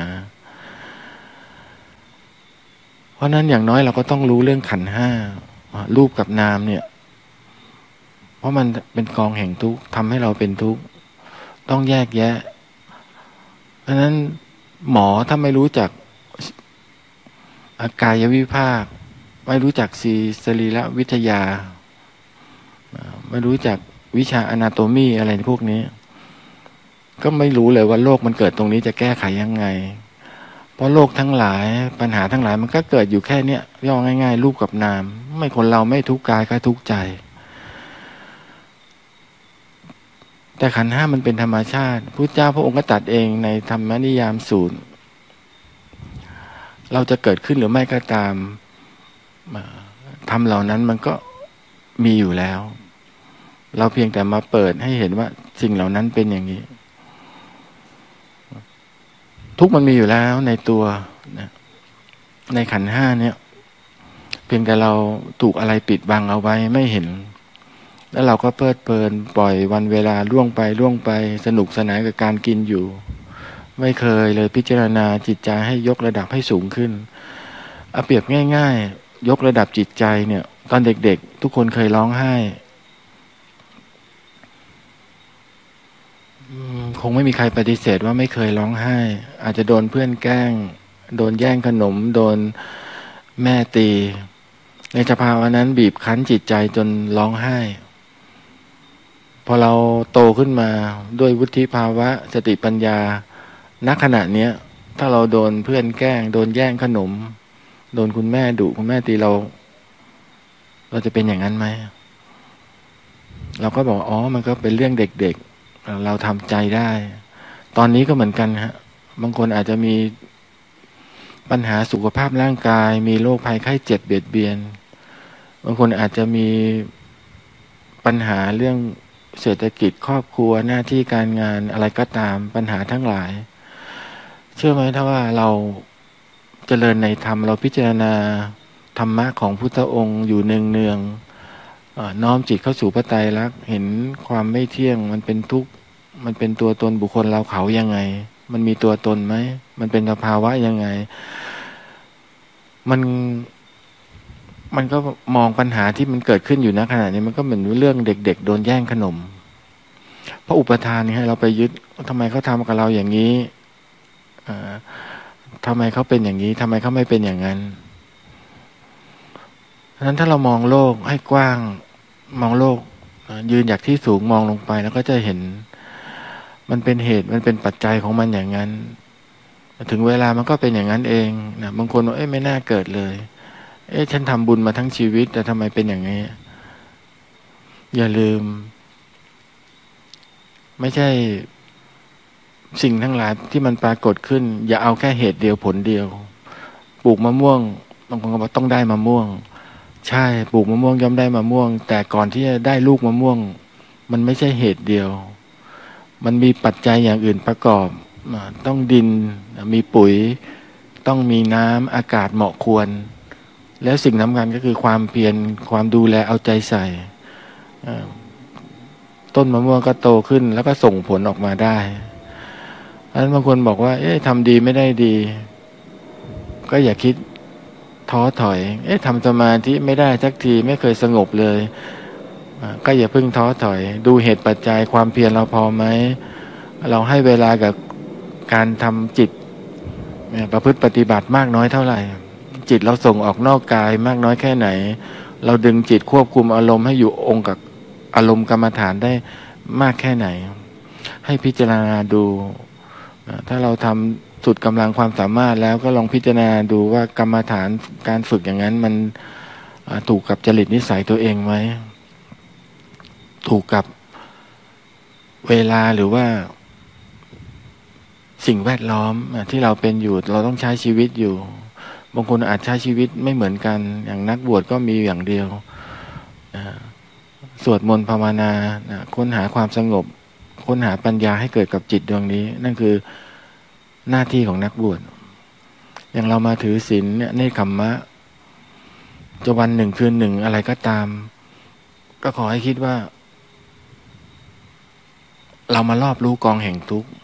เพราะนั้นอย่างน้อยเราก็ต้องรู้เรื่องขันธ์5รูปกับนามเนี่ยเพราะมันเป็นกองแห่งทุกข์ทำให้เราเป็นทุกข์ต้องแยกแยะเพราะนั้นหมอถ้าไม่รู้จักกายวิภาคไม่รู้จักสรีรวิทยาไม่รู้จักวิชาอนาโตมีอะไรพวกนี้ก็ไม่รู้เลยว่าโรคมันเกิดตรงนี้จะแก้ไขยังไงเพราะโรคทั้งหลายปัญหาทั้งหลายมันก็เกิดอยู่แค่เนี้ยย่อง่ายๆรูปกับนามไม่คนเราไม่ทุกข์กายก็ทุกข์ใจแต่ขันธ์5มันเป็นธรรมชาติพุทธเจ้าพระองค์ก็ตรัสเองในธรรมนิยามสูตรเราจะเกิดขึ้นหรือไม่ก็ตามธรรมเหล่านั้นมันก็มีอยู่แล้วเราเพียงแต่มาเปิดให้เห็นว่าสิ่งเหล่านั้นเป็นอย่างนี้ทุกข์มันมีอยู่แล้วในตัวนะในขันธ์ห้าเนี่ยเพียงแต่เราถูกอะไรปิดบังเอาไว้ไม่เห็นแล้วเราก็เพลิดเพลินปล่อยวันเวลาล่วงไปสนุกสนานกับการกินอยู่ไม่เคยเลยพิจารณาจิตใจให้ยกระดับให้สูงขึ้นเอาเปรียบง่ายๆยกระดับจิตใจเนี่ยตอนเด็กๆทุกคนเคยร้องไห้คงไม่มีใครปฏิเสธว่าไม่เคยร้องไห้อาจจะโดนเพื่อนแกล้งโดนแย่งขนมโดนแม่ตีในสภาวะนั้นบีบคั้นจิตใจจนร้องไห้พอเราโตขึ้นมาด้วยวุฒิภาวะสติปัญญาณขณะเนี้ยถ้าเราโดนเพื่อนแกล้งโดนแย่งขนมโดนคุณแม่ดุคุณแม่ตีเราจะเป็นอย่างนั้นไหมเราก็บอกอ๋อมันก็เป็นเรื่องเด็กๆเราทำใจได้ตอนนี้ก็เหมือนกันฮะบางคนอาจจะมีปัญหาสุขภาพร่างกายมีโรคภัยไข้เจ็บเบียดเบียนบางคนอาจจะมีปัญหาเรื่องเศรษฐกิจครอบครัวหน้าที่การงานอะไรก็ตามปัญหาทั้งหลายเชื่อไหมถ้าว่าเราเจริญในธรรมเราพิจารณาธรรมะของพุทธองค์อยู่เนืองๆน้อมจิตเข้าสู่พระไตรลักษณ์เห็นความไม่เที่ยงมันเป็นทุกข์มันเป็นตัวตนบุคคลเราเขายังไงมันมีตัวตนไหมมันเป็นสภาวะยังไงมันก็มองปัญหาที่มันเกิดขึ้นอยู่ณขณะนี้มันก็เหมือนเรื่องเด็กๆโดนแย่งขนมเพราะอุปทานนี่ให้เราไปยึดทำไมเขาทำกับเราอย่างนี้ทำไมเขาเป็นอย่างนี้ทำไมเขาไม่เป็นอย่างนั้นฉะนั้นถ้าเรามองโลกให้กว้างมองโลกยืนจากที่สูงมองลงไปแล้วก็จะเห็นมันเป็นเหตุมันเป็นปัจจัยของมันอย่างนั้นถึงเวลามันก็เป็นอย่างนั้นเองนะบางคนว่าไม่น่าเกิดเลยฉันทำบุญมาทั้งชีวิตแต่ทำไมเป็นอย่างนี้อย่าลืมไม่ใช่สิ่งทั้งหลายที่มันปรากฏขึ้นอย่าเอาแค่เหตุเดียวผลเดียวปลูกมะม่วงบางคนก็บอกต้องได้มะม่วงใช่ปลูกมะม่วงย่อมได้มะม่วงแต่ก่อนที่จะได้ลูกมะม่วงมันไม่ใช่เหตุเดียวมันมีปัจจัยอย่างอื่นประกอบต้องดินมีปุ๋ยต้องมีน้ำอากาศเหมาะควรแล้วสิ่งสำคัญก็คือความเพียรความดูแลเอาใจใส่ต้นมะม่วงก็โตขึ้นแล้วก็ส่งผลออกมาได้ฉะนั้นบางคนบอกว่าทำดีไม่ได้ดีก็อย่าคิดท้อถอยทำสมาธิไม่ได้สักทีไม่เคยสงบเลยก็อย่าเพิ่งท้อถอยดูเหตุปัจจัยความเพียรเราพอไหมเราให้เวลากับการทำจิตประพฤติปฏิบัติมากน้อยเท่าไหร่จิตเราส่งออกนอกกายมากน้อยแค่ไหนเราดึงจิตควบคุมอารมณ์ให้อยู่องค์กับอารมณ์กรรมฐานได้มากแค่ไหนให้พิจารณาดูถ้าเราทำสุดกำลังความสามารถแล้วก็ลองพิจารณาดูว่ากรรมฐานการฝึกอย่างนั้นมันถูกกับจริตนิสัยตัวเองไหมถูกกับเวลาหรือว่าสิ่งแวดล้อมที่เราเป็นอยู่เราต้องใช้ชีวิตอยู่บางคนอาจใช้ชีวิตไม่เหมือนกันอย่างนักบวชก็มีอย่างเดียวสวดมนต์ภาวนาค้นหาความสงบค้นหาปัญญาให้เกิดกับจิตดวงนี้นั่นคือหน้าที่ของนักบวชอย่างเรามาถือศีลเนี่ยเนคขมมะจะวันหนึ่งคืนหนึ่งอะไรก็ตามก็ขอให้คิดว่าเรามารอบรู้กองแห่งทุกข์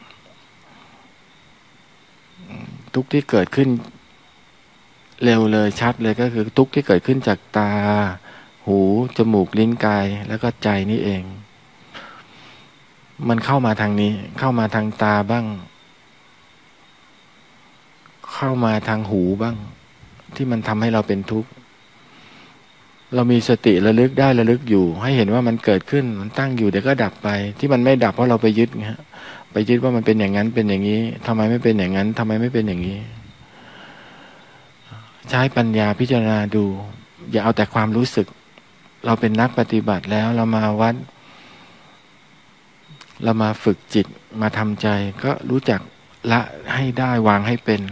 ที่เกิดขึ้นเร็วเลยชัดเลยก็คือทุกข์ที่เกิดขึ้นจากตาหูจมูกลิ้นกายแล้วก็ใจนี่เองมันเข้ามาทางนี้เข้ามาทางตาบ้างเข้ามาทางหูบ้างที่มันทำให้เราเป็นทุกข์เรามีสติระลึกได้ระลึกอยู่ให้เห็นว่ามันเกิดขึ้นมันตั้งอยู่เดี๋ยวก็ดับไปที่มันไม่ดับเพราะเราไปยึดไงฮะไปยึดว่ามันเป็นอย่างนั้นเป็นอย่างนี้ทำไมไม่เป็นอย่างนั้นทำไมไม่เป็นอย่างนี้ใช้ปัญญาพิจารณาดูอย่าเอาแต่ความรู้สึกเราเป็นนักปฏิบัติแล้วเรามาวัดเรามาฝึกจิตมาทำใจก็รู้จักละให้ได้วางให้เป็น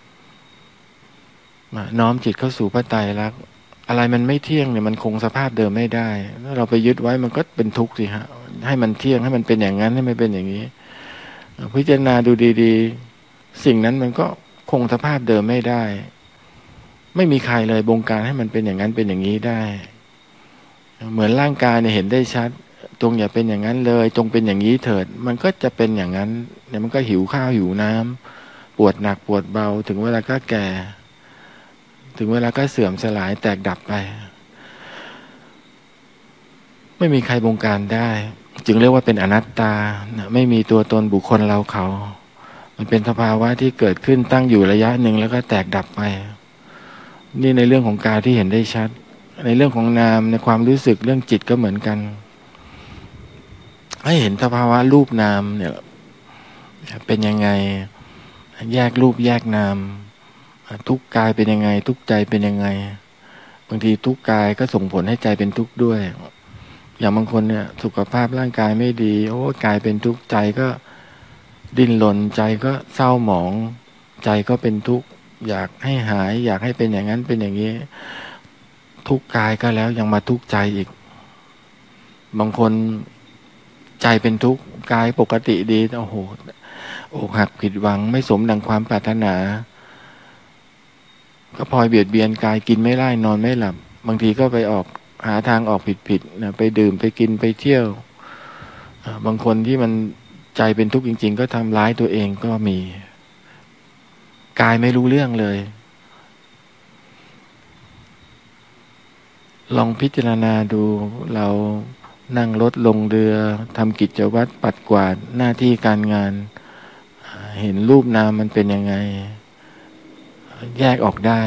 น้อมจิตเข้าสู่พระไตรลักษณ์อะไรมันไม่เที่ยงเนี่ยมันคงสภาพเดิมไม่ได้ถ้าเราไปยึดไว้มันก็เป็นทุกข์สิฮะให้มันเที่ยงให้มันเป็นอย่างนั้นให้มันเป็นอย่างนี้พิจารณาดูดีๆสิ่งนั้นมันก็คงสภาพเดิมไม่ได้ ไม่มีใครเลยบงการให้มันเป็นอย่างนั้นเป็นอย่างนี้ได้ เหมือนร่างกายเนี่ยเห็นได้ชัดจงอย่าเป็นอย่างนั้นเลยจงเป็นอย่างนี้เถิดมันก็จะเป็นอย่างนั้นเนี่ยมันก็หิวข้าวหิวน้ำปวดหนักปวดเบาถึงเวลาก็แก่ถึงเวลาก็เสื่อมสลายแตกดับไปไม่มีใครบงการได้จึงเรียกว่าเป็นอนัตตาไม่มีตัวตนบุคคลเราเขามันเป็นสภาวะที่เกิดขึ้นตั้งอยู่ระยะหนึ่งแล้วก็แตกดับไปนี่ในเรื่องของกายที่เห็นได้ชัดในเรื่องของนามในความรู้สึกเรื่องจิตก็เหมือนกันให้เห็นสภาวะรูปนามเนี่ยเป็นยังไงแยกรูปแยกนามทุกกายเป็นยังไงทุกใจเป็นยังไงบางทีทุกกายก็ส่งผลให้ใจเป็นทุกข์ด้วยอย่างบางคนเนี่ยสุขภาพร่างกายไม่ดีโอ้กายเป็นทุกข์ใจก็ดิ้นรนใจก็เศร้าหมองใจก็เป็นทุกข์อยากให้หายอยากให้เป็นอย่างนั้นเป็นอย่างนี้ทุกข์กายก็แล้วยังมาทุกข์ใจอีกบางคนใจเป็นทุกข์กายปกติดีโอ้โหอกหักผิดหวังไม่สมดังความปรารถนาก็พลอยเบียดเบียนกายกินไม่ได้นอนไม่หลับบางทีก็ไปออกหาทางออกผิดนะไปดื่มไปกินไปเที่ยวบางคนที่มันใจเป็นทุกข์จริงๆก็ทำร้ายตัวเองก็มีกายไม่รู้เรื่องเลยลองพิจารณาดูเรานั่งรถลงเรือทำกิจวัตรปัดกวาดหน้าที่การงานเห็นรูปนามมันเป็นยังไงแยกออกได้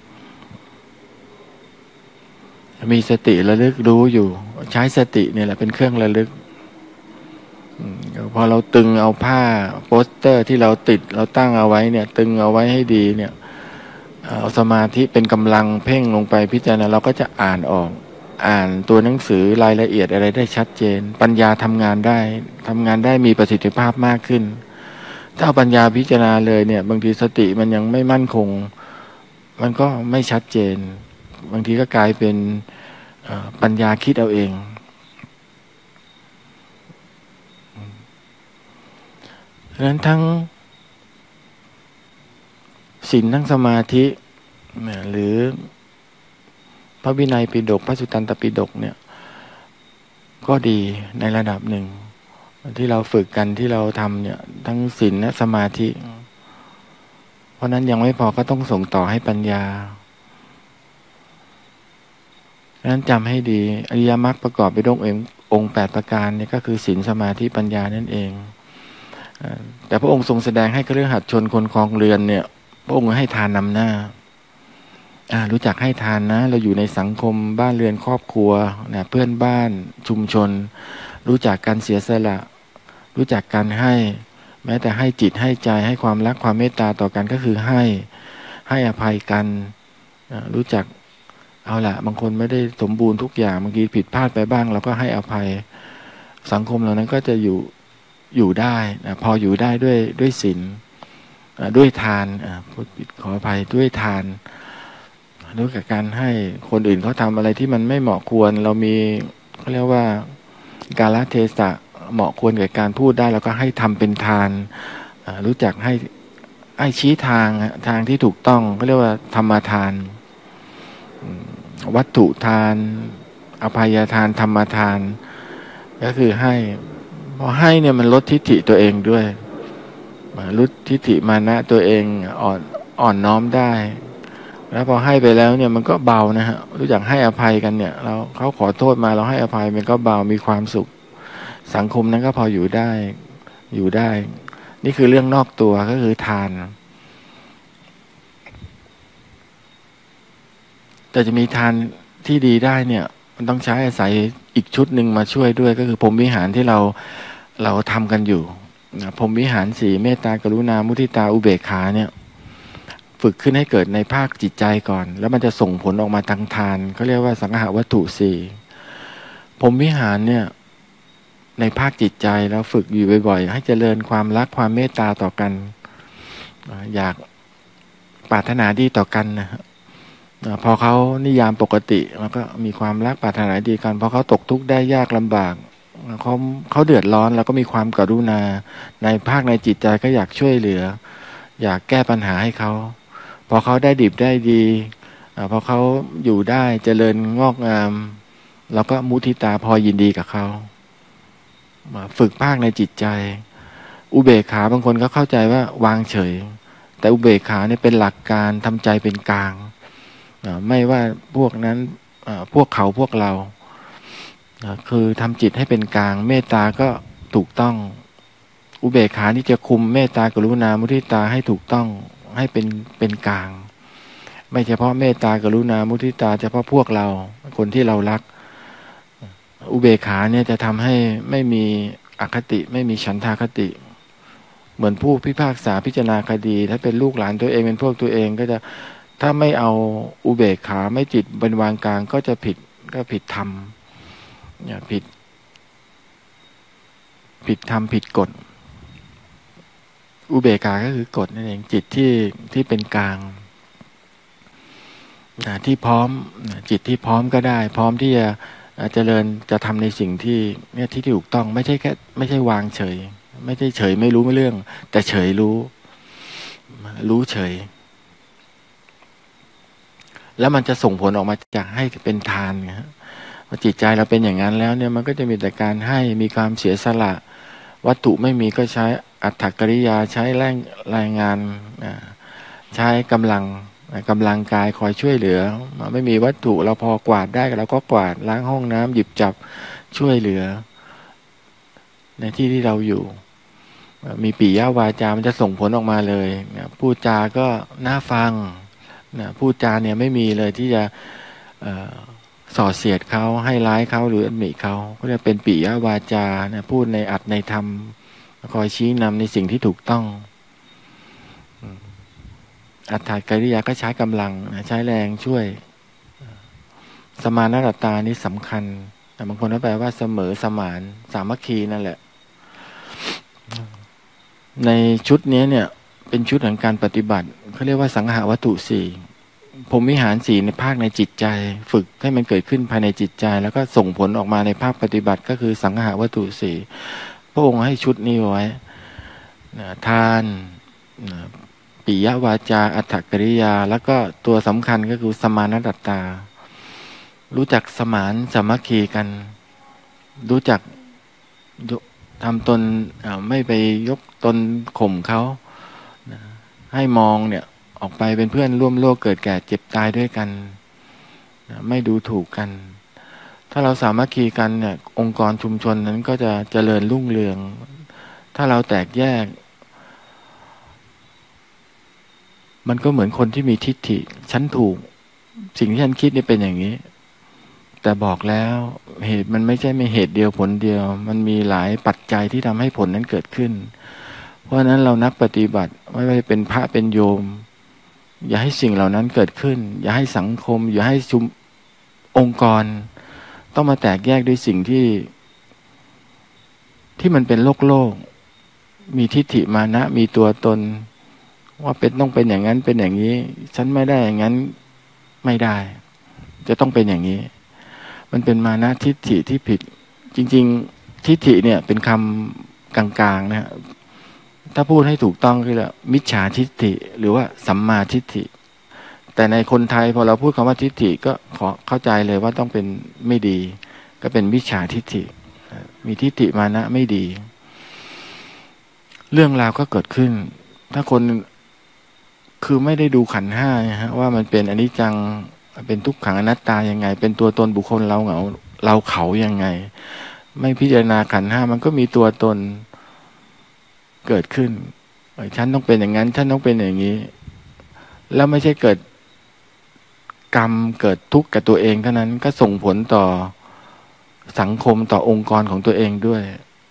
มีสติระลึกรู้อยู่ใช้สติเนี่ยแหละเป็นเครื่องระลึกพอเราตึงเอาผ้าโปสเตอร์ที่เราติดเราตั้งเอาไว้เนี่ยตึงเอาไว้ให้ดีเนี่ยเอาสมาธิเป็นกำลังเพ่งลงไปพิจารณาเราก็จะอ่านออกอ่านตัวหนังสือรายละเอียดอะไรได้ชัดเจนปัญญาทำงานได้มีประสิทธิภาพมากขึ้นถ้าเอาปัญญาพิจารณาเลยเนี่ยบางทีสติมันยังไม่มั่นคงมันก็ไม่ชัดเจนบางทีก็กลายเป็นปัญญาคิดเอาเองฉะนั้นทั้งศีลทั้งสมาธิหรือพระวินัยปิฎกพระสุตตันตปิฎกเนี่ยก็ดีในระดับหนึ่งที่เราฝึกกันที่เราทำเนี่ยทั้งศีลและสมาธิเพราะนั้นยังไม่พอก็ต้องส่งต่อให้ปัญญาฉะนั้นจำให้ดีอริยมรรคประกอบไปด้วยองค์8ประการเนี่ยก็คือศีลสมาธิปัญญานั่นเองแต่พระองค์ทรงแสดงให้คฤหัสถ์ชนคนครองเรือนเนี่ยพระองค์ให้ทานนำหน้ารู้จักให้ทานนะเราอยู่ในสังคมบ้านเรือนครอบครัวนะเพื่อนบ้านชุมชนรู้จักการเสียสละรู้จักการให้แม้แต่ให้จิตให้ใจให้ความรักความเมตตาต่อกันก็คือให้อภัยกันรู้จักเอาละบางคนไม่ได้สมบูรณ์ทุกอย่างบางทีผิดพลาดไปบ้างเราก็ให้อภัยสังคมเหล่านั้นก็จะอยู่ได้นะพออยู่ได้ด้วยศีลด้วยทานพูดผิดขออภัยด้วยทานด้วยกับการให้คนอื่นเขาทำอะไรที่มันไม่เหมาะควรเรามีเขาเรียกว่ากาลเทศะเหมาะควรกับการพูดได้แล้วก็ให้ทำเป็นทานรู้จักให้ชี้ทางที่ถูกต้องก็เรียกว่าธรรมทานวัตถุทานอภัยทานธรรมทานก็คือให้พอให้เนี่ยมันลดทิฏฐิตัวเองด้วยลดทิฏฐิมานะตัวเองอ่อนน้อมได้แล้วพอให้ไปแล้วเนี่ยมันก็เบานะฮะรู้จักให้อภัยกันเนี่ยเขาขอโทษมาเราให้อภัยมันก็เบามีความสุขสังคมนั้นก็พออยู่ได้นี่คือเรื่องนอกตัวก็คือทานแต่จะมีทานที่ดีได้เนี่ยมันต้องใช้อาศัยอีกชุดหนึ่งมาช่วยด้วยก็คือพรหมวิหารที่เราทำกันอยู่พรหมวิหาร4เมตตากรุณามุทิตาอุเบกขาเนี่ยฝึกขึ้นให้เกิดในภาคจิตใจก่อนแล้วมันจะส่งผลออกมาทางทานเขาเรียกว่าสังหวัตถุ4พรหมวิหารเนี่ยในภาคจิตใจแล้วฝึกอยู่บ่อยๆให้เจริญความรักความเมตตาต่อกันอยากปรารถนาดีต่อกันนะพอเขานิยามปกติแล้วก็มีความรักปรารถนาดีกันพอเขาตกทุกข์ได้ยากลำบากเขาเดือดร้อนแล้วก็มีความกรุณาในภาคในจิตใจก็อยากช่วยเหลืออยากแก้ปัญหาให้เขาพอเขาได้ดิบได้ดีพอเขาอยู่ได้เจริญงอกงามเราก็มุทิตาพอยินดีกับเขาฝึกภาคในจิตใจอุเบกขาบางคนก็เข้าใจว่าวางเฉยแต่อุเบกขาเนี่ยเป็นหลักการทำใจเป็นกลางไม่ว่าพวกนั้นพวกเขาพวกเราคือทำจิตให้เป็นกลางเมตตาก็ถูกต้องอุเบกขานี่จะคุมเมตตากรุณามุทิตาให้ถูกต้องให้เป็นกลางไม่เฉพาะเมตตากรุณามุทิตาเฉพาะพวกเราคนที่เรารักอุเบกขาเนี่ยจะทำให้ไม่มีอคติไม่มีฉันทาคติเหมือนผู้พิพากษาพิจารณาคดีถ้าเป็นลูกหลานตัวเองเป็นพวกตัวเองก็จะถ้าไม่เอาอุเบกขาไม่จิตเป็นวางกลางก็จะผิดธรรมผิดธรรมผิดกฎอุเบกขาก็คือกฎนั่นเองจิตที่เป็นกลางที่พร้อมจิตที่พร้อมก็ได้พร้อมที่จะเจริญจะทำในสิ่งที่เนี่ยที่ถูกต้องไม่ใช่วางเฉยไม่ใช่เฉยไม่รู้ไม่เรื่องแต่เฉยรู้เฉยแล้วมันจะส่งผลออกมาจากให้เป็นทานนะจิตใจเราเป็นอย่างนั้นแล้วเนี่ยมันก็จะมีแต่การให้มีความเสียสละวัตถุไม่มีก็ใช้อัตถกริยาใช้แรงงานใช้กำลังกายคอยช่วยเหลือไม่มีวัตถุเราพอกวาดได้เราก็กวาดล้างห้องน้ำหยิบจับช่วยเหลือในที่เราอยู่มีปิยวาจามันจะส่งผลออกมาเลยพูดจาก็น่าฟังพูดจาเนี่ยไม่มีเลยที่จะส่อเสียดเขาให้ร้ายเขาหรืออันหมิ่เขาก็จะเป็นปิยวาจาพูดในอัตในธรรมคอยชี้นำในสิ่งที่ถูกต้องอัตถกริยาก็ใช้กำลังใช้แรงช่วยสมานตตานี่สำคัญบางคนก็แปลว่าเสมอสมานสามัคคีนั่นแหละในชุดนี้เนี่ยเป็นชุดของการปฏิบัติเขาเรียกว่าสังหาวัตถุสี่พรหมวิหารสี่ในภาคในจิตใจฝึกให้มันเกิดขึ้นภายในจิตใจแล้วก็ส่งผลออกมาในภาคปฏิบัติก็คือสังหาวัตถุสี่พระองค์ให้ชุดนี้ไว้ทานปิยวาจาอัตถกริยาแล้วก็ตัวสำคัญก็คือสมานตตารู้จักสมานสามัคคีกันรู้จักทำตนไม่ไปยกตนข่มเขาให้มองเนี่ยออกไปเป็นเพื่อนร่วมโลกเกิดแก่เจ็บตายด้วยกันไม่ดูถูกกันถ้าเราสามัคคีกันเนี่ยองค์กรชุมชนนั้นก็จะเจริญรุ่งเรืองถ้าเราแตกแยกมันก็เหมือนคนที่มีทิฏฐิฉันถูกสิ่งที่ฉันคิดนี่เป็นอย่างนี้แต่บอกแล้วเหตุมันไม่ใช่ไม่เหตุเดียวผลเดียวมันมีหลายปัจจัยที่ทำให้ผลนั้นเกิดขึ้นเพราะฉะนั้นเรานักปฏิบัติไม่ว่าจะเป็นพระเป็นโยมอย่าให้สิ่งเหล่านั้นเกิดขึ้นอย่าให้สังคมอย่าให้ชุมองค์กรต้องมาแตกแยกด้วยสิ่งที่มันเป็นโลกมีทิฏฐิมานะมีตัวตนว่าต้องเป็นอย่างนั้นเป็นอย่างนี้ฉันไม่ได้อย่างนั้นไม่ได้จะต้องเป็นอย่างนี้มันเป็นมานะทิฏฐิที่ผิดจริงๆทิฏฐิเนี่ยเป็นคำกลางๆนะถ้าพูดให้ถูกต้องคือละมิจฉาทิฏฐิหรือว่าสัมมาทิฏฐิแต่ในคนไทยพอเราพูดคำว่าทิฏฐิก็ขอเข้าใจเลยว่าต้องเป็นไม่ดีก็เป็นมิจฉาทิฏฐิมีทิฏฐิมานะไม่ดีเรื่องราวก็เกิดขึ้นถ้าคนคือไม่ได้ดูขันธ์ห้านะฮะว่ามันเป็นอนิจจังเป็นทุกขังอนัตตายังไงเป็นตัวตนบุคคลเราเขายังไงไม่พิจารณาขันธ์ห้ามันก็มีตัวตนเกิดขึ้นฉันต้องเป็นอย่างนั้นฉันต้องเป็นอย่างนี้แล้วไม่ใช่เกิดกรรมเกิดทุกข์กับตัวเองเท่านั้นก็ส่งผลต่อสังคมต่อองค์กรของตัวเองด้วย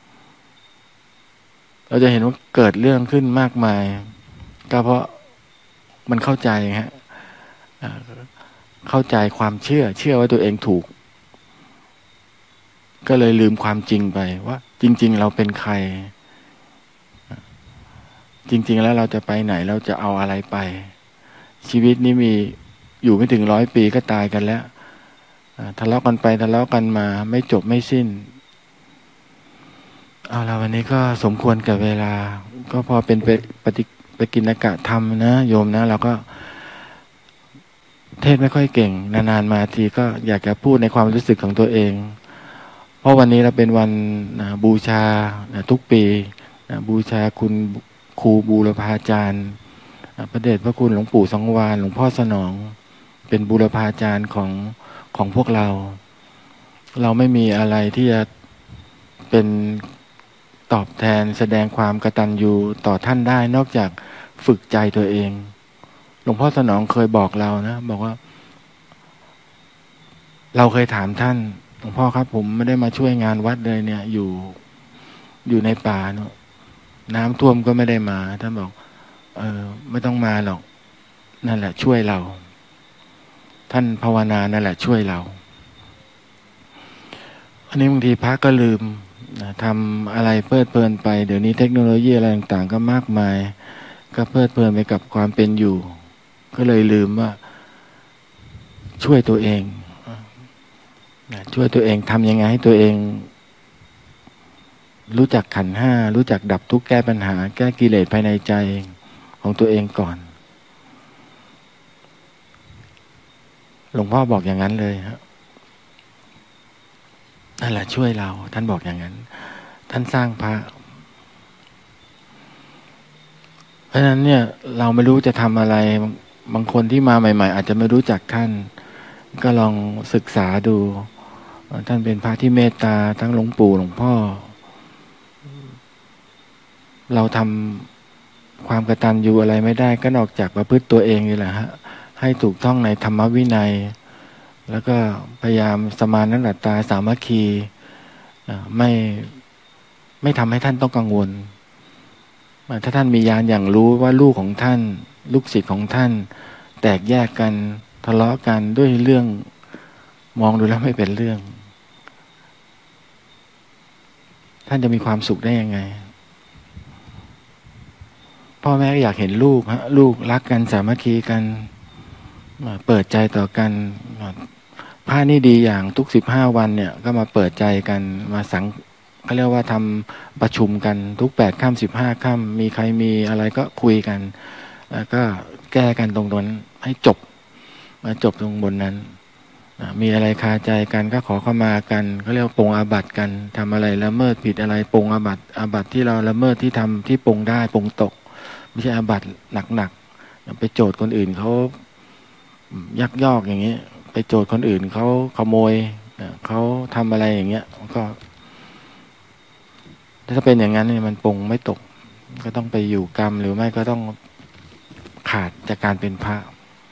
เราจะเห็นว่าเกิดเรื่องขึ้นมากมายก็เพราะมันเข้าใจฮะเข้าใจความเชื่อว่าตัวเองถูกก็เลยลืมความจริงไปว่าจริงๆเราเป็นใครจริงๆแล้วเราจะไปไหนเราจะเอาอะไรไปชีวิตนี้มีอยู่ไม่ถึง100 ปีก็ตายกันแล้วทะเลาะกันไปทะเลาะกันมาไม่จบไม่สิ้นเอาละวันนี้ก็สมควรกับเวลาก็พอเป็นไปกินกะธรรมนะโยมนะเราก็เทศไม่ค่อยเก่งนานๆมาทีก็อยากจะพูดในความรู้สึกของตัวเองเพราะวันนี้เราเป็นวันบูชาทุกปีบูชาคุณครูบูรพาจารย์พระเดชพระคุณหลวงปู่สังวาลหลวงพ่อสนองเป็นบูรพาจารย์ของพวกเราไม่มีอะไรที่จะเป็นตอบแทนแสดงความกตัญญูต่อท่านได้นอกจากฝึกใจตัวเองหลวงพ่อสนองเคยบอกเรานะบอกว่าเราเคยถามท่านหลวงพ่อครับผมไม่ได้มาช่วยงานวัดเลยเนี่ยอยู่ในป่าเนาะน้ำท่วมก็ไม่ได้มาท่านบอกไม่ต้องมาหรอกนั่นแหละช่วยเราท่านภาวนานั่นแหละช่วยเราอันนี้บางทีพระก็ลืมทำอะไรเพลิดเพลินไปเดี๋ยวนี้เทคโนโลยีอะไรต่างๆก็มากมายก็เพลิดเพลินไปกับความเป็นอยู่ก็เลยลืมว่าช่วยตัวเองช่วยตัวเองทำยังไงให้ตัวเองรู้จักขันธ์ห้ารู้จักดับทุกข์แก้ปัญหาแก้กิเลสภายในใจของตัวเองก่อนหลวงพ่อบอกอย่างนั้นเลยครับนั่นแหละช่วยเราท่านบอกอย่างนั้นท่านสร้างพระเพราะฉะนั้นเนี่ยเราไม่รู้จะทำอะไรบางคนที่มาใหม่ๆอาจจะไม่รู้จักท่านก็ลองศึกษาดูท่านเป็นพระที่เมตตาทั้งหลวงปู่หลวงพ่อเราทำความกตัญญูอะไรไม่ได้ก็นอกจากประพฤติตัวเองนี่แหละฮะให้ถูกต้องในธรรมวินัยแล้วก็พยายามสมานนัตตาสามัคคีไม่ทำให้ท่านต้องกังวลถ้าท่านมีญาณอย่างรู้ว่าลูกของท่านลูกศิษย์ของท่านแตกแยกกันทะเลาะกันด้วยเรื่องมองดูแล้วไม่เป็นเรื่องท่านจะมีความสุขได้ยังไงพ่อแม่ก็อยากเห็นลูกฮะลูกรักกันสามัคคีกันเปิดใจต่อกันพระนี่ดีอย่างทุก15 วันเนี่ยก็มาเปิดใจกันมาเขาเรียกว่าทำประชุมกันทุก8 ค่ำ15 ค่ำมีใครมีอะไรก็คุยกันแล้วก็แก้กันตรงนั้นให้จบมาจบตรงบนนั้นมีอะไรคาใจกันก็ขอเข้ามากันเขาเรียกว่าปรงอาบัติกันทำอะไรละเมิดผิดอะไรปรงอาบัติที่เราละเมิดที่ทำที่ปรงได้ปรงตกไม่ใช่อาบัติหนักๆไปโจทย์คนอื่นเขายักยอกอย่างนี้ไปโจทย์คนอื่นเขาขโมยเขาทำอะไรอย่างเงี้ยก็ถ้าเป็นอย่างนั้นเนี่ยมันปรงไม่ตกก็ต้องไปอยู่กรรมหรือไม่ก็ต้องขาดจากการเป็นพระ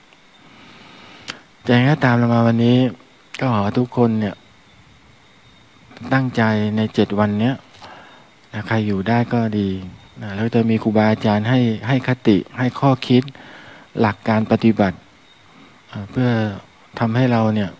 แต่ถ้าตามเรามาวันนี้ก็ขอทุกคนเนี่ยตั้งใจใน7 วันเนี้ยใครอยู่ได้ก็ดีแล้วจะมีครูบาอาจารย์ให้คติให้ข้อคิดหลักการปฏิบัติเพื่อทำให้เราเนี่ย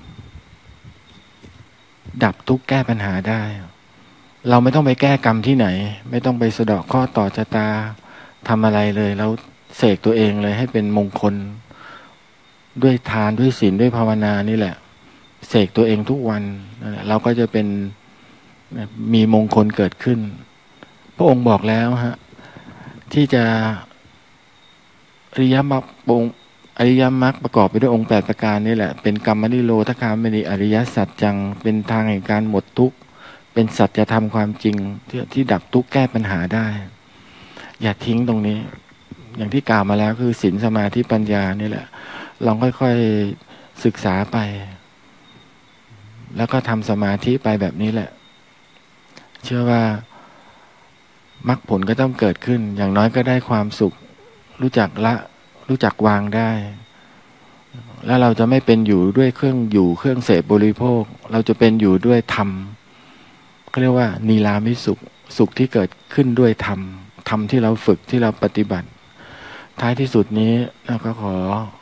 ดับทุกข์แก้ปัญหาได้เราไม่ต้องไปแก้กรรมที่ไหนไม่ต้องไปสะเดาะข้อต่อชะตาทำอะไรเลยแล้วเสกตัวเองเลยให้เป็นมงคลด้วยทานด้วยศีลด้วยภาวนานี่แหละเสกตัวเองทุกวันเราก็จะเป็นมีมงคลเกิดขึ้นพระองค์บอกแล้วฮะที่จะอริยมรรคประกอบไปด้วยองค์8 ประการนี่แหละเป็นกรรมนิโรธคามนิอริยสัจจังเป็นทางแห่งการหมดทุกข์เป็นสัจธรรมความจริงที่ดับทุกข์แก้ปัญหาได้อย่าทิ้งตรงนี้อย่างที่กล่าวมาแล้วคือศีลสมาธิปัญญานี่แหละลองค่อยๆศึกษาไปแล้วก็ทำสมาธิไปแบบนี้แหละเชื่อว่ามรรคผลก็ต้องเกิดขึ้นอย่างน้อยก็ได้ความสุขรู้จักละรู้จักวางได้แล้วเราจะไม่เป็นอยู่ด้วยเครื่องเสพบริโภคเราจะเป็นอยู่ด้วยธรรมเขาเรียกว่านีรามิสุขที่เกิดขึ้นด้วยธรรมที่เราฝึกที่เราปฏิบัติท้ายที่สุดนี้เราก็ขอ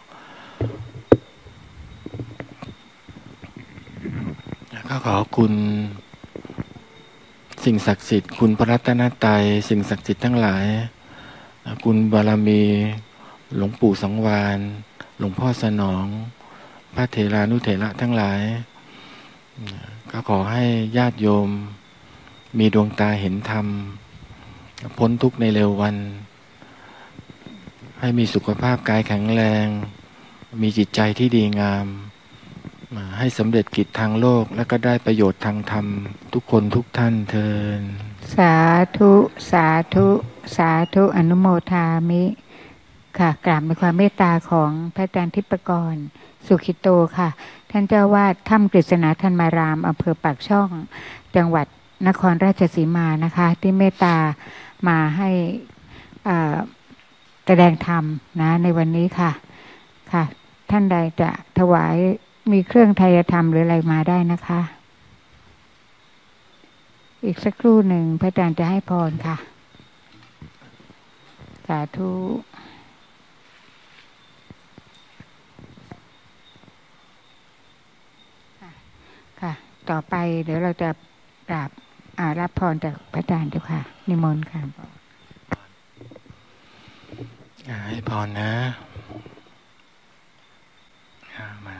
คุณสิ่งศักดิ์สิทธิ์คุณพระรัตนตรัยสิ่งศักดิ์สิทธิ์ทั้งหลายคุณบารมีหลวงปู่สังวาลหลวงพ่อสนองพระเถรานุเถระทั้งหลายก็ขอให้ญาติโยมมีดวงตาเห็นธรรมพ้นทุกข์ในเร็ววันให้มีสุขภาพกายแข็งแรงมีจิตใจที่ดีงามให้สำเร็จกิจทางโลกและก็ได้ประโยชน์ทางธรรมทุกคนทุกท่านเทินสาธุสาธุสาธุอนุโมทามิค่ะกราบในความเมตตาของพระอาจารย์ทิพกรสุขิโตค่ะท่านเจ้าวาดถ้ำกฤษณาธรรมารามอำเภอปากช่องจังหวัดนครราชสีมานะคะที่เมตตามาให้แสดงธรรมนะในวันนี้ค่ะค่ะท่านใดจะถวายมีเครื่องไทยธรรมหรืออะไรมาได้นะคะอีกสักครู่หนึ่งพระอาจารย์จะให้พรค่ะสาธุค่ะต่อไปเดี๋ยวเราจะกราบรับพรจากพระอาจารย์เจ้าค่ะนิมนต์ค่ะให้พรนะมา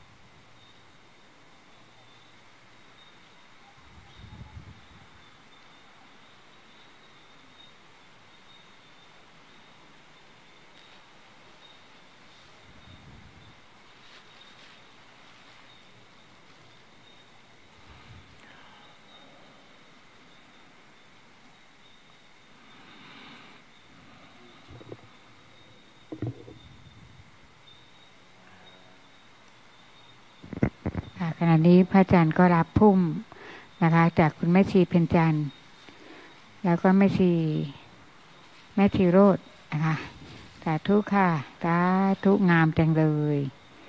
ขณะนี้พระอาจารย์ก็รับพุ่มนะคะจากคุณแม่ชีเพ็ญจันทร์แล้วก็แม่ชีโรจน์นะคะสาธุค่ะสาธุงามจังเลย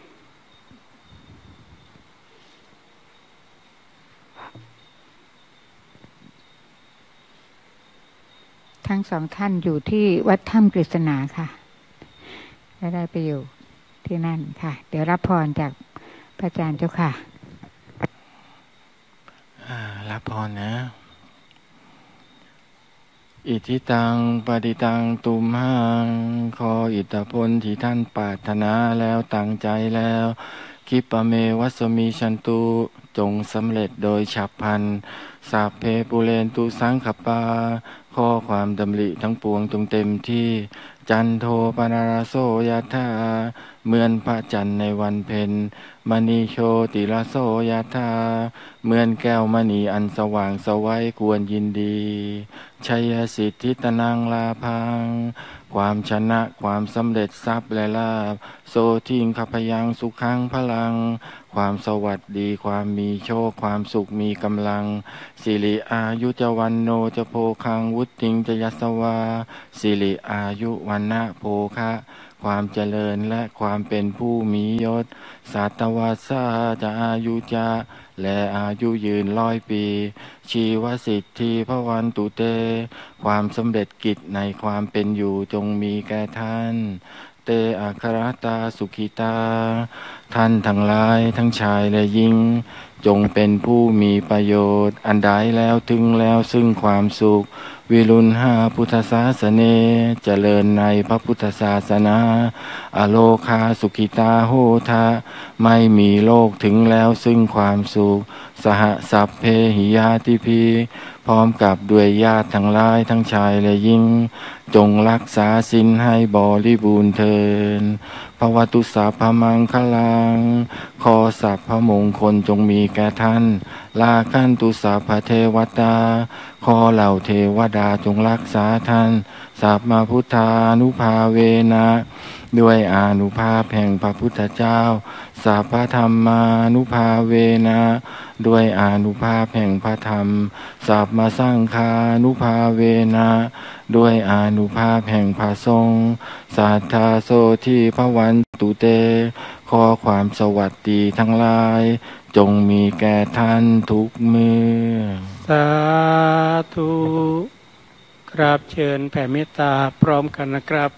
ทั้งสองท่านอยู่ที่วัดถ้ำกฤษณาค่ะและได้ไปอยู่ที่นั่นค่ะเดี๋ยวรับพรจากพระอาจารย์เจ้าค่ะรับพรนะอิทิตังปฏิตังตุมหังขออิทธิพลที่ท่านปรารถนาแล้วตั้งใจแล้วคิปะเมวัสมิชันตุจงสำเร็จโดยฉับพลันสัพเพปุเรนตุสังขปาข้อความดำริทั้งปวงจงเต็มที่จันโทปนาราโสยถาเหมือนพระจันทร์ในวันเพ็ญมณีโชติราโสยถาเหมือนแก้วมณีอันสว่างสวัยควรยินดีชัยสิทธิตนังลาพังความชนะความสำเร็จทรัพย์และลาภโสทิงขพยังสุขังพลังความสวัสดีความมีโชคความสุขมีกำลังสิริอายุจวันโนจะโพคังวุติงจะยัสวาสิริอายุวันนะโภคะความเจริญและความเป็นผู้มียศสัตวาสาจะอายุจะและอายุยืน100 ปีชีวสิทธิพวันตุเตความสำเร็จกิจในความเป็นอยู่จงมีแก่ท่านเตอัครตาสุขิตาท่านทั้งหลายทั้งชายและหญิงจงเป็นผู้มีประโยชน์อันใดแล้วถึงแล้วซึ่งความสุขวิรุณหาพุทธศาสเนเจริญในพระพุทธศาสนาอโลคาสุขิตาโหทะไม่มีโลกถึงแล้วซึ่งความสุขสหสัพเพหิยาติพีพร้อมกับด้วยญาติทั้งหลายทั้งชายและหญิงจงรักษาศีลให้บริบูรณ์เถิดภวตุสัพพมังคลังขอสัพพมงคลจงมีแก่ท่านลาคันตุสัพพเทวตาขอเหล่าเทวดาจงรักษาท่านสัพมาพุทธานุภาเวนะด้วยอานุภาพแห่งพระพุทธเจ้าสัพพธรรมานุภาเวนะด้วยอานุภาพแห่งพระธรรมสัพมาสังฆานุภาเวนะด้วยอานุภาพแห่งพระสงฆ์สัทธาโสที่พระวันตุเตขอความสวัสดีทั้งหลายจงมีแก่ท่านทุกเมื่อสาธุกราบเชิญแผ่เมตตาพร้อมกันนะครับ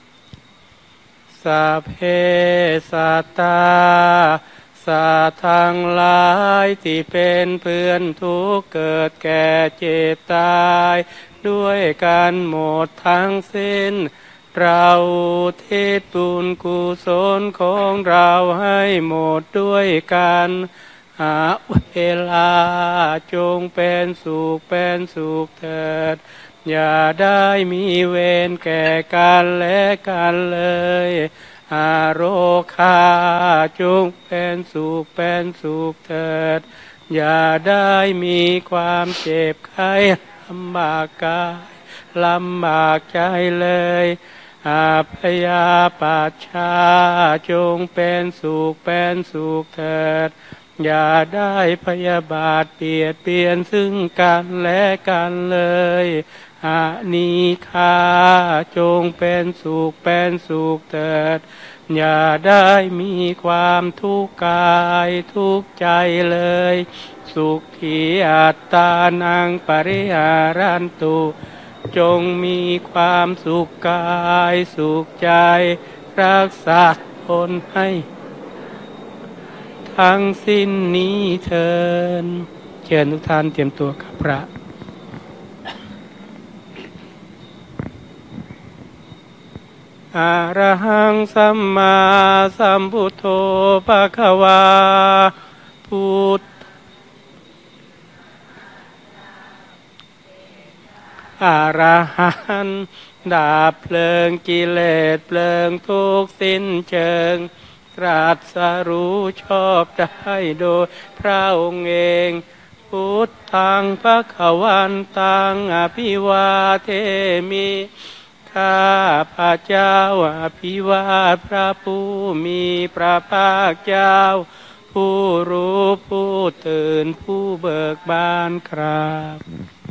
สัพเพสัตตาสัตว์ทั้งหลายที่เป็นเพื่อนทุกข์เกิดแก่เจ็บตายด้วยกันหมดทั้งสิ้นเราทิศบุญกุศลของเราให้หมดด้วยกันเวลาจงเป็นสุขเถิดอย่าได้มีเวรแก่กันและกันเลยอาโรคาจงเป็นสุขเถิดอย่าได้มีความเจ็บไข้ลำบากกายลำบากใจเลยอาพยาปัชชาจงเป็นสุขเถิดอย่าได้พยาบาทเบียดเบียนซึ่งกันและกันเลยอานิฆาจงเป็นสุขเถิดอย่าได้มีความทุกข์กายทุกข์ใจเลยสุขีอัตตานังปริหารันตุจงมีความสุขกายสุขใจรักษาตนให้ทั้งสิ้นนี้เถิดเชิญทุกท่านเตรียมตัวกับพระอะระหังสัมมาสัมพุทโธภควาพุทธอะระหันต์ดับเพลิงกิเลสเพลิงทุกข์สิ้นเชิงตรัสรู้ชอบได้โดยพระองค์เองพุทธังภควันตังอภิวาเทมิข้าพระเจ้าอภิวาทพระผู้มีพระภาคเจ้าผู้รู้ผู้ตื่นผู้เบิกบานครับ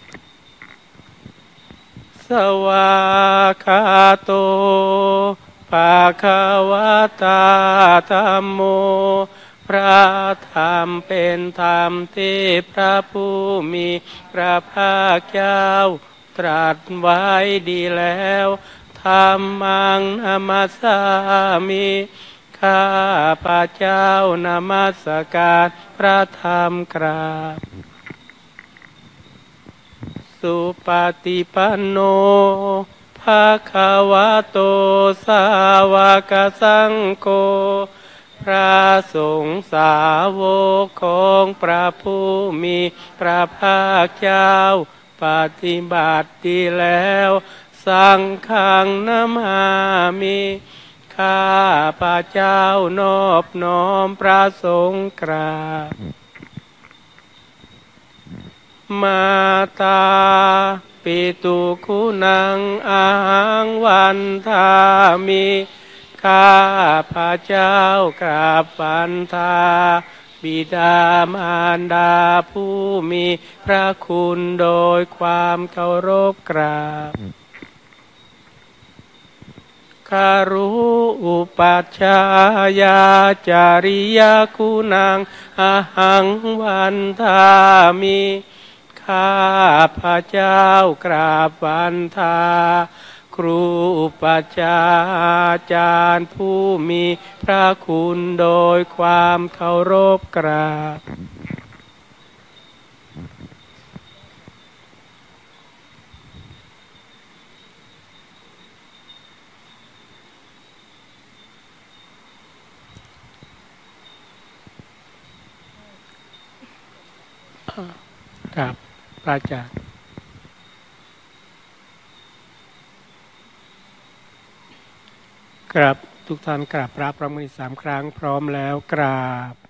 สวากขาโตภะคะวะตาธัมโมพระธรรมเป็นธรรมที่พระผู้มีพระภาคเจ้าตรัสไว้ดีแล้วธัมมังนามัสสามิข้าพระเจ้านมัสการพระธรรมครับสุปฏิปันโนภะคะวะโตสาวกสังโฆพระสงฆ์สาวกของพระผู้มีพระภาคเจ้าปฏิบัติดีแล้วสังฆังนามามิข้าพระเจ้านอบน้อมพระสงฆ์กราบมาตาปิตุคุณังอาหังวันทามิข้าพระเจ้ากราบวันทาบิดามารดาผู้มีพระคุณโดยความเคารพกราบคารุอุปัชฌายาจาริยคุณังอาหังวันทามิข้าพระเจ้ากราบวันทาครูอุปัชฌาจารย์ผู้มีพระคุณโดยความเคารพกราบครับพระอาจารย์กราบทุกท่านกราบพระพร้อมกัน3 ครั้งพร้อมแล้วกราบ